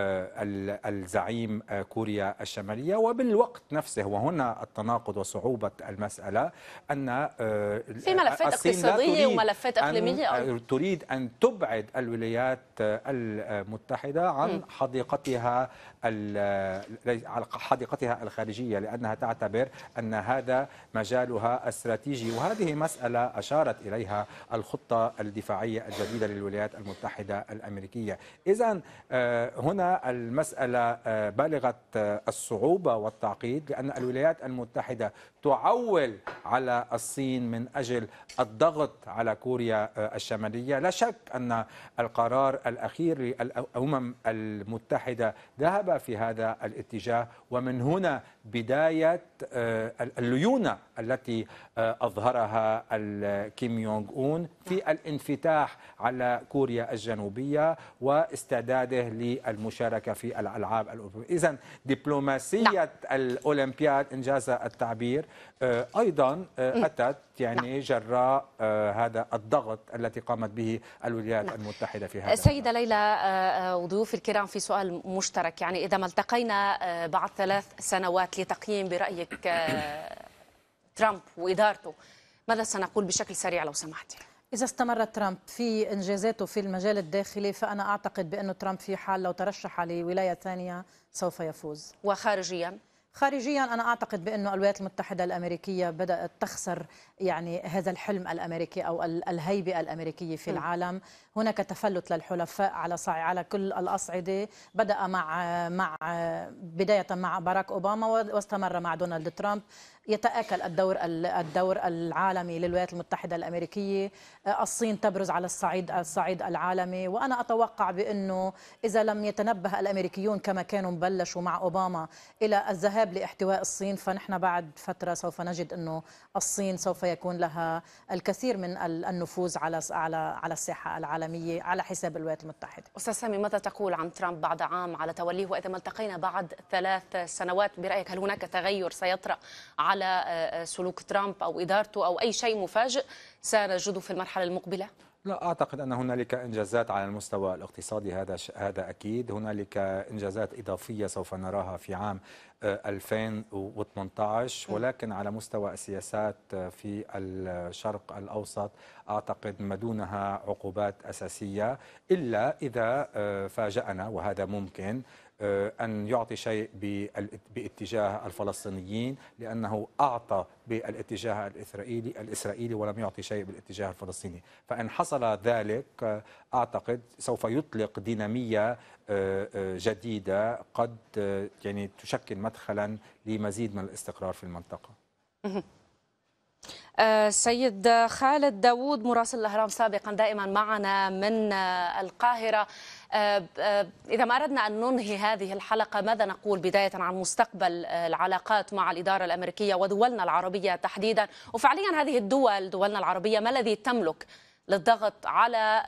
الزعيم كوريا الشمالية، وبالوقت نفسه، وهنا التناقض وصعوبة المسألة، أن في ملفات اقتصادية وملفات إقليمية أن تريد أن تبعد الولايات المتحدة عن حديقتها حديقتها الخارجية، لأنها تعتبر أن هذا مجالها استراتيجي. وهذه مسألة أشارت إليها الخطة الدفاعية الجديدة للولايات المتحدة الأمريكية. إذن هنا المسألة بالغة الصعوبة والتعقيد، لأن الولايات المتحدة تعول على الصين من أجل الضغط على كوريا الشمالية. لا شك أن القرار الأخير للأمم المتحدة ذهب في هذا الاتجاه، ومن هنا بداية الليونة التي أظهرها كيم يونغ أون في الانفتاح على كوريا الجنوبية واستعداده للمشاركة في الألعاب الأولمبية. إذن دبلوماسية الأولمبياد إنجاز التعبير أيضا أتت يعني جراء هذا الضغط التي قامت به الولايات المتحدة في هذا. سيدة ليلى وضيوف الكرام، في سؤال مشترك، يعني إذا ما التقينا بعد ثلاث سنوات لتقييم برأيك ترامب وإدارته، ماذا سنقول بشكل سريع لو سمحتي؟ إذا استمر ترامب في إنجازاته في المجال الداخلي فأنا أعتقد بأنه ترامب في حال لو ترشح لولاية ثانية سوف يفوز. وخارجيا؟ خارجيا أنا أعتقد بأنه الولايات المتحدة الأمريكية بدأت تخسر يعني هذا الحلم الأمريكي أو الهيبة الأمريكية في م. العالم. هناك تفلت للحلفاء على على كل الأصعدة، بدأ مع مع بداية مع باراك أوباما واستمر مع دونالد ترامب. يتآكل الدور الدور العالمي للولايات المتحدة الأمريكية، الصين تبرز على الصعيد الصعيد العالمي، وأنا أتوقع بأنه إذا لم يتنبه الأمريكيون كما كانوا بلشوا مع أوباما إلى الذهاب لاحتواء الصين، فنحن بعد فترة سوف نجد أنه الصين سوف يكون لها الكثير من النفوذ على على على الساحة العالمية على حساب الولايات المتحدة. أستاذ سامي، ماذا تقول عن ترامب بعد عام على توليه، وإذا ما التقينا بعد ثلاث سنوات برأيك هل هناك تغير سيطرأ على سلوك ترامب أو إدارته أو أي شيء مفاجئ سنجده في المرحلة المقبلة؟ لا أعتقد أن هنالك إنجازات على المستوى الاقتصادي، هذا هذا أكيد. هنالك إنجازات إضافية سوف نراها في عام ألفين وثمانية عشر، ولكن على مستوى السياسات في الشرق الأوسط أعتقد ما دونها عقوبات أساسية، إلا إذا فاجأنا وهذا ممكن أن يعطي شيء باتجاه الفلسطينيين، لأنه أعطى بالاتجاه الإسرائيلي الإسرائيلي ولم يعطي شيء بالاتجاه الفلسطيني. فإن حصل ذلك أعتقد سوف يطلق دينامية جديدة قد يعني تشكل مدخلا لمزيد من الاستقرار في المنطقة. سيد خالد داوود مراسل الأهرام سابقا دائما معنا من القاهرة، إذا ما أردنا أن ننهي هذه الحلقة ماذا نقول بداية عن مستقبل العلاقات مع الإدارة الأمريكية ودولنا العربية تحديدا، وفعليا هذه الدول دولنا العربية ما الذي تملك للضغط على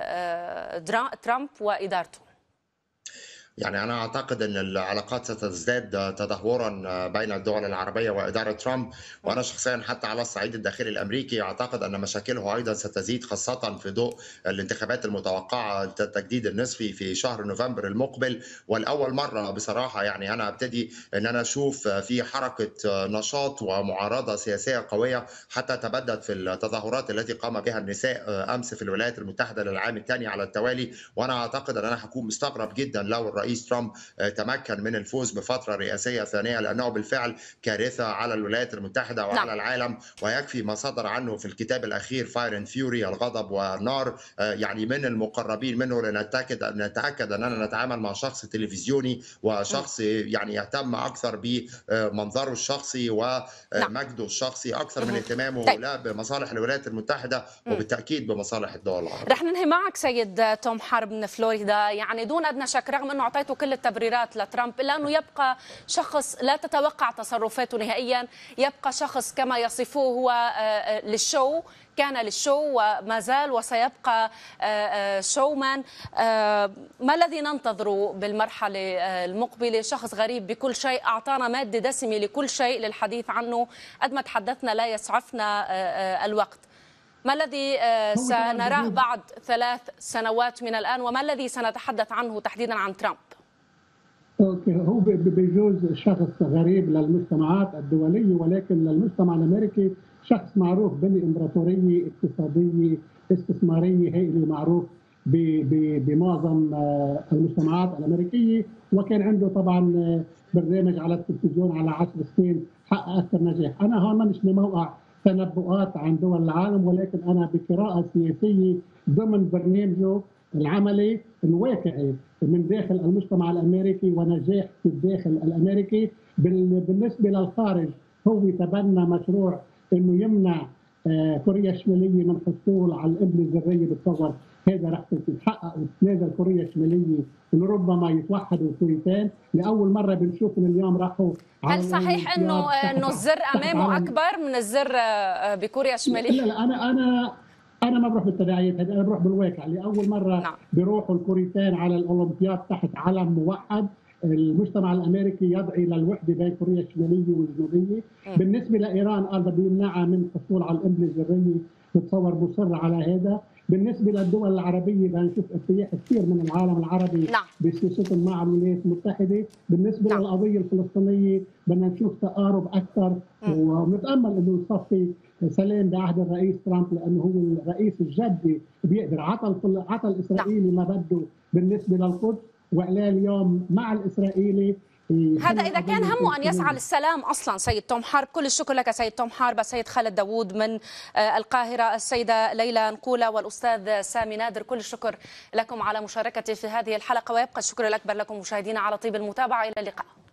ترامب وإدارته؟ يعني أنا أعتقد أن العلاقات ستزداد تدهورا بين الدول العربية وإدارة ترامب، وأنا شخصيا حتى على الصعيد الداخلي الأمريكي أعتقد أن مشاكله أيضا ستزيد، خاصة في ضوء الانتخابات المتوقعة التجديد النصفي في شهر نوفمبر المقبل. والأول مرة بصراحة يعني أنا أبتدي أن أنا أشوف في حركة نشاط ومعارضة سياسية قوية، حتى تبدت في التظاهرات التي قام بها النساء أمس في الولايات المتحدة للعام الثاني على التوالي. وأنا أعتقد أن أنا هكون مستغرب جدا لو الرئيس رئيس ترامب تمكن من الفوز بفترة رئاسية ثانية، لأنه بالفعل كارثة على الولايات المتحدة وعلى العالم. ويكفي ما صدر عنه في الكتاب الأخير فاير اند فيوري، الغضب والنار، يعني من المقربين منه لنتأكد أن نتأكد أننا نتعامل مع شخص تلفزيوني وشخص يعني يهتم أكثر بمنظره الشخصي ومجده الشخصي أكثر من اهتمامه لا بمصالح الولايات المتحدة وبالتأكيد بمصالح الدول العربية. رح ننهي معك سيد توم حرب من فلوريدا، يعني دون أدنى شك رغم أنه أعطيته كل التبريرات لترامب إلا أنه يبقى شخص لا تتوقع تصرفاته نهائيا، يبقى شخص كما يصفوه هو للشو، كان للشو وما زال وسيبقى شومان. ما الذي ننتظره بالمرحلة المقبلة؟ شخص غريب بكل شيء، أعطانا مادة دسمة لكل شيء للحديث عنه، قد ما تحدثنا لا يسعفنا الوقت. ما الذي سنراه بعد ثلاث سنوات من الآن، وما الذي سنتحدث عنه تحديدا عن ترامب؟ أوكي، هو بيجوز شخص غريب للمجتمعات الدولية، ولكن للمجتمع الأمريكي شخص معروف بالإمبراطورية اقتصادية استثمارية هائلة، معروف بمعظم المجتمعات الأمريكية، وكان عنده طبعا برنامج على التلفزيون على عشر سنين حقق أكثر نجاح. أنا هون مش بموقع تنبؤات عن دول العالم، ولكن أنا بقراءة سياسية ضمن برنامجه العملي الواقعي من داخل المجتمع الأمريكي ونجاح في الداخل الأمريكي. بالنسبة للخارج هو تبنى مشروع أنه يمنع كوريا الشمالية من الحصول على الإبل الذرية. بتصور هذا رح تتحقق وتتنازل كوريا الشمالية وربما يتوحدوا كوريتين. لأول مرة بنشوف من اليوم راحوا. هل صحيح انه انه الزر امامه اكبر من الزر بكوريا الشمالية؟ لا لا انا انا انا ما بروح بالتداعيات هذه، انا بروح بالواقع. لاول مرة نعم. بيروحوا الكوريتين على الاولمبياد تحت علم موحد. المجتمع الامريكي يدعي للوحده بين كوريا الشماليه والجنوبيه. م. بالنسبه لايران قال بده يمنعها من الحصول على الابل الذريه، بتصور مصر على هذا. بالنسبه للدول العربيه بدنا نشوف ارتياح كثير من العالم العربي نعم. بسياستهم مع الولايات المتحده، بالنسبه نعم. للقضيه الفلسطينيه بدنا نشوف تقارب اكثر، ونتامل انه يصفي سلام بعهد الرئيس ترامب، لانه هو الرئيس الجدي بيقدر عطى عطى الاسرائيلي ما بده بالنسبه للقدس، وإلى اليوم مع الاسرائيلي. هذا إذا كان همه أن يسعى للسلام أصلا. سيد توم حارب، كل الشكر لك سيد توم حارب. السيد خالد داوود من القاهرة، السيدة ليلى نقولة والأستاذ سامي نادر، كل الشكر لكم على مشاركتي في هذه الحلقة، ويبقى الشكر الأكبر لكم مشاهدينا على طيب المتابعة. إلى اللقاء.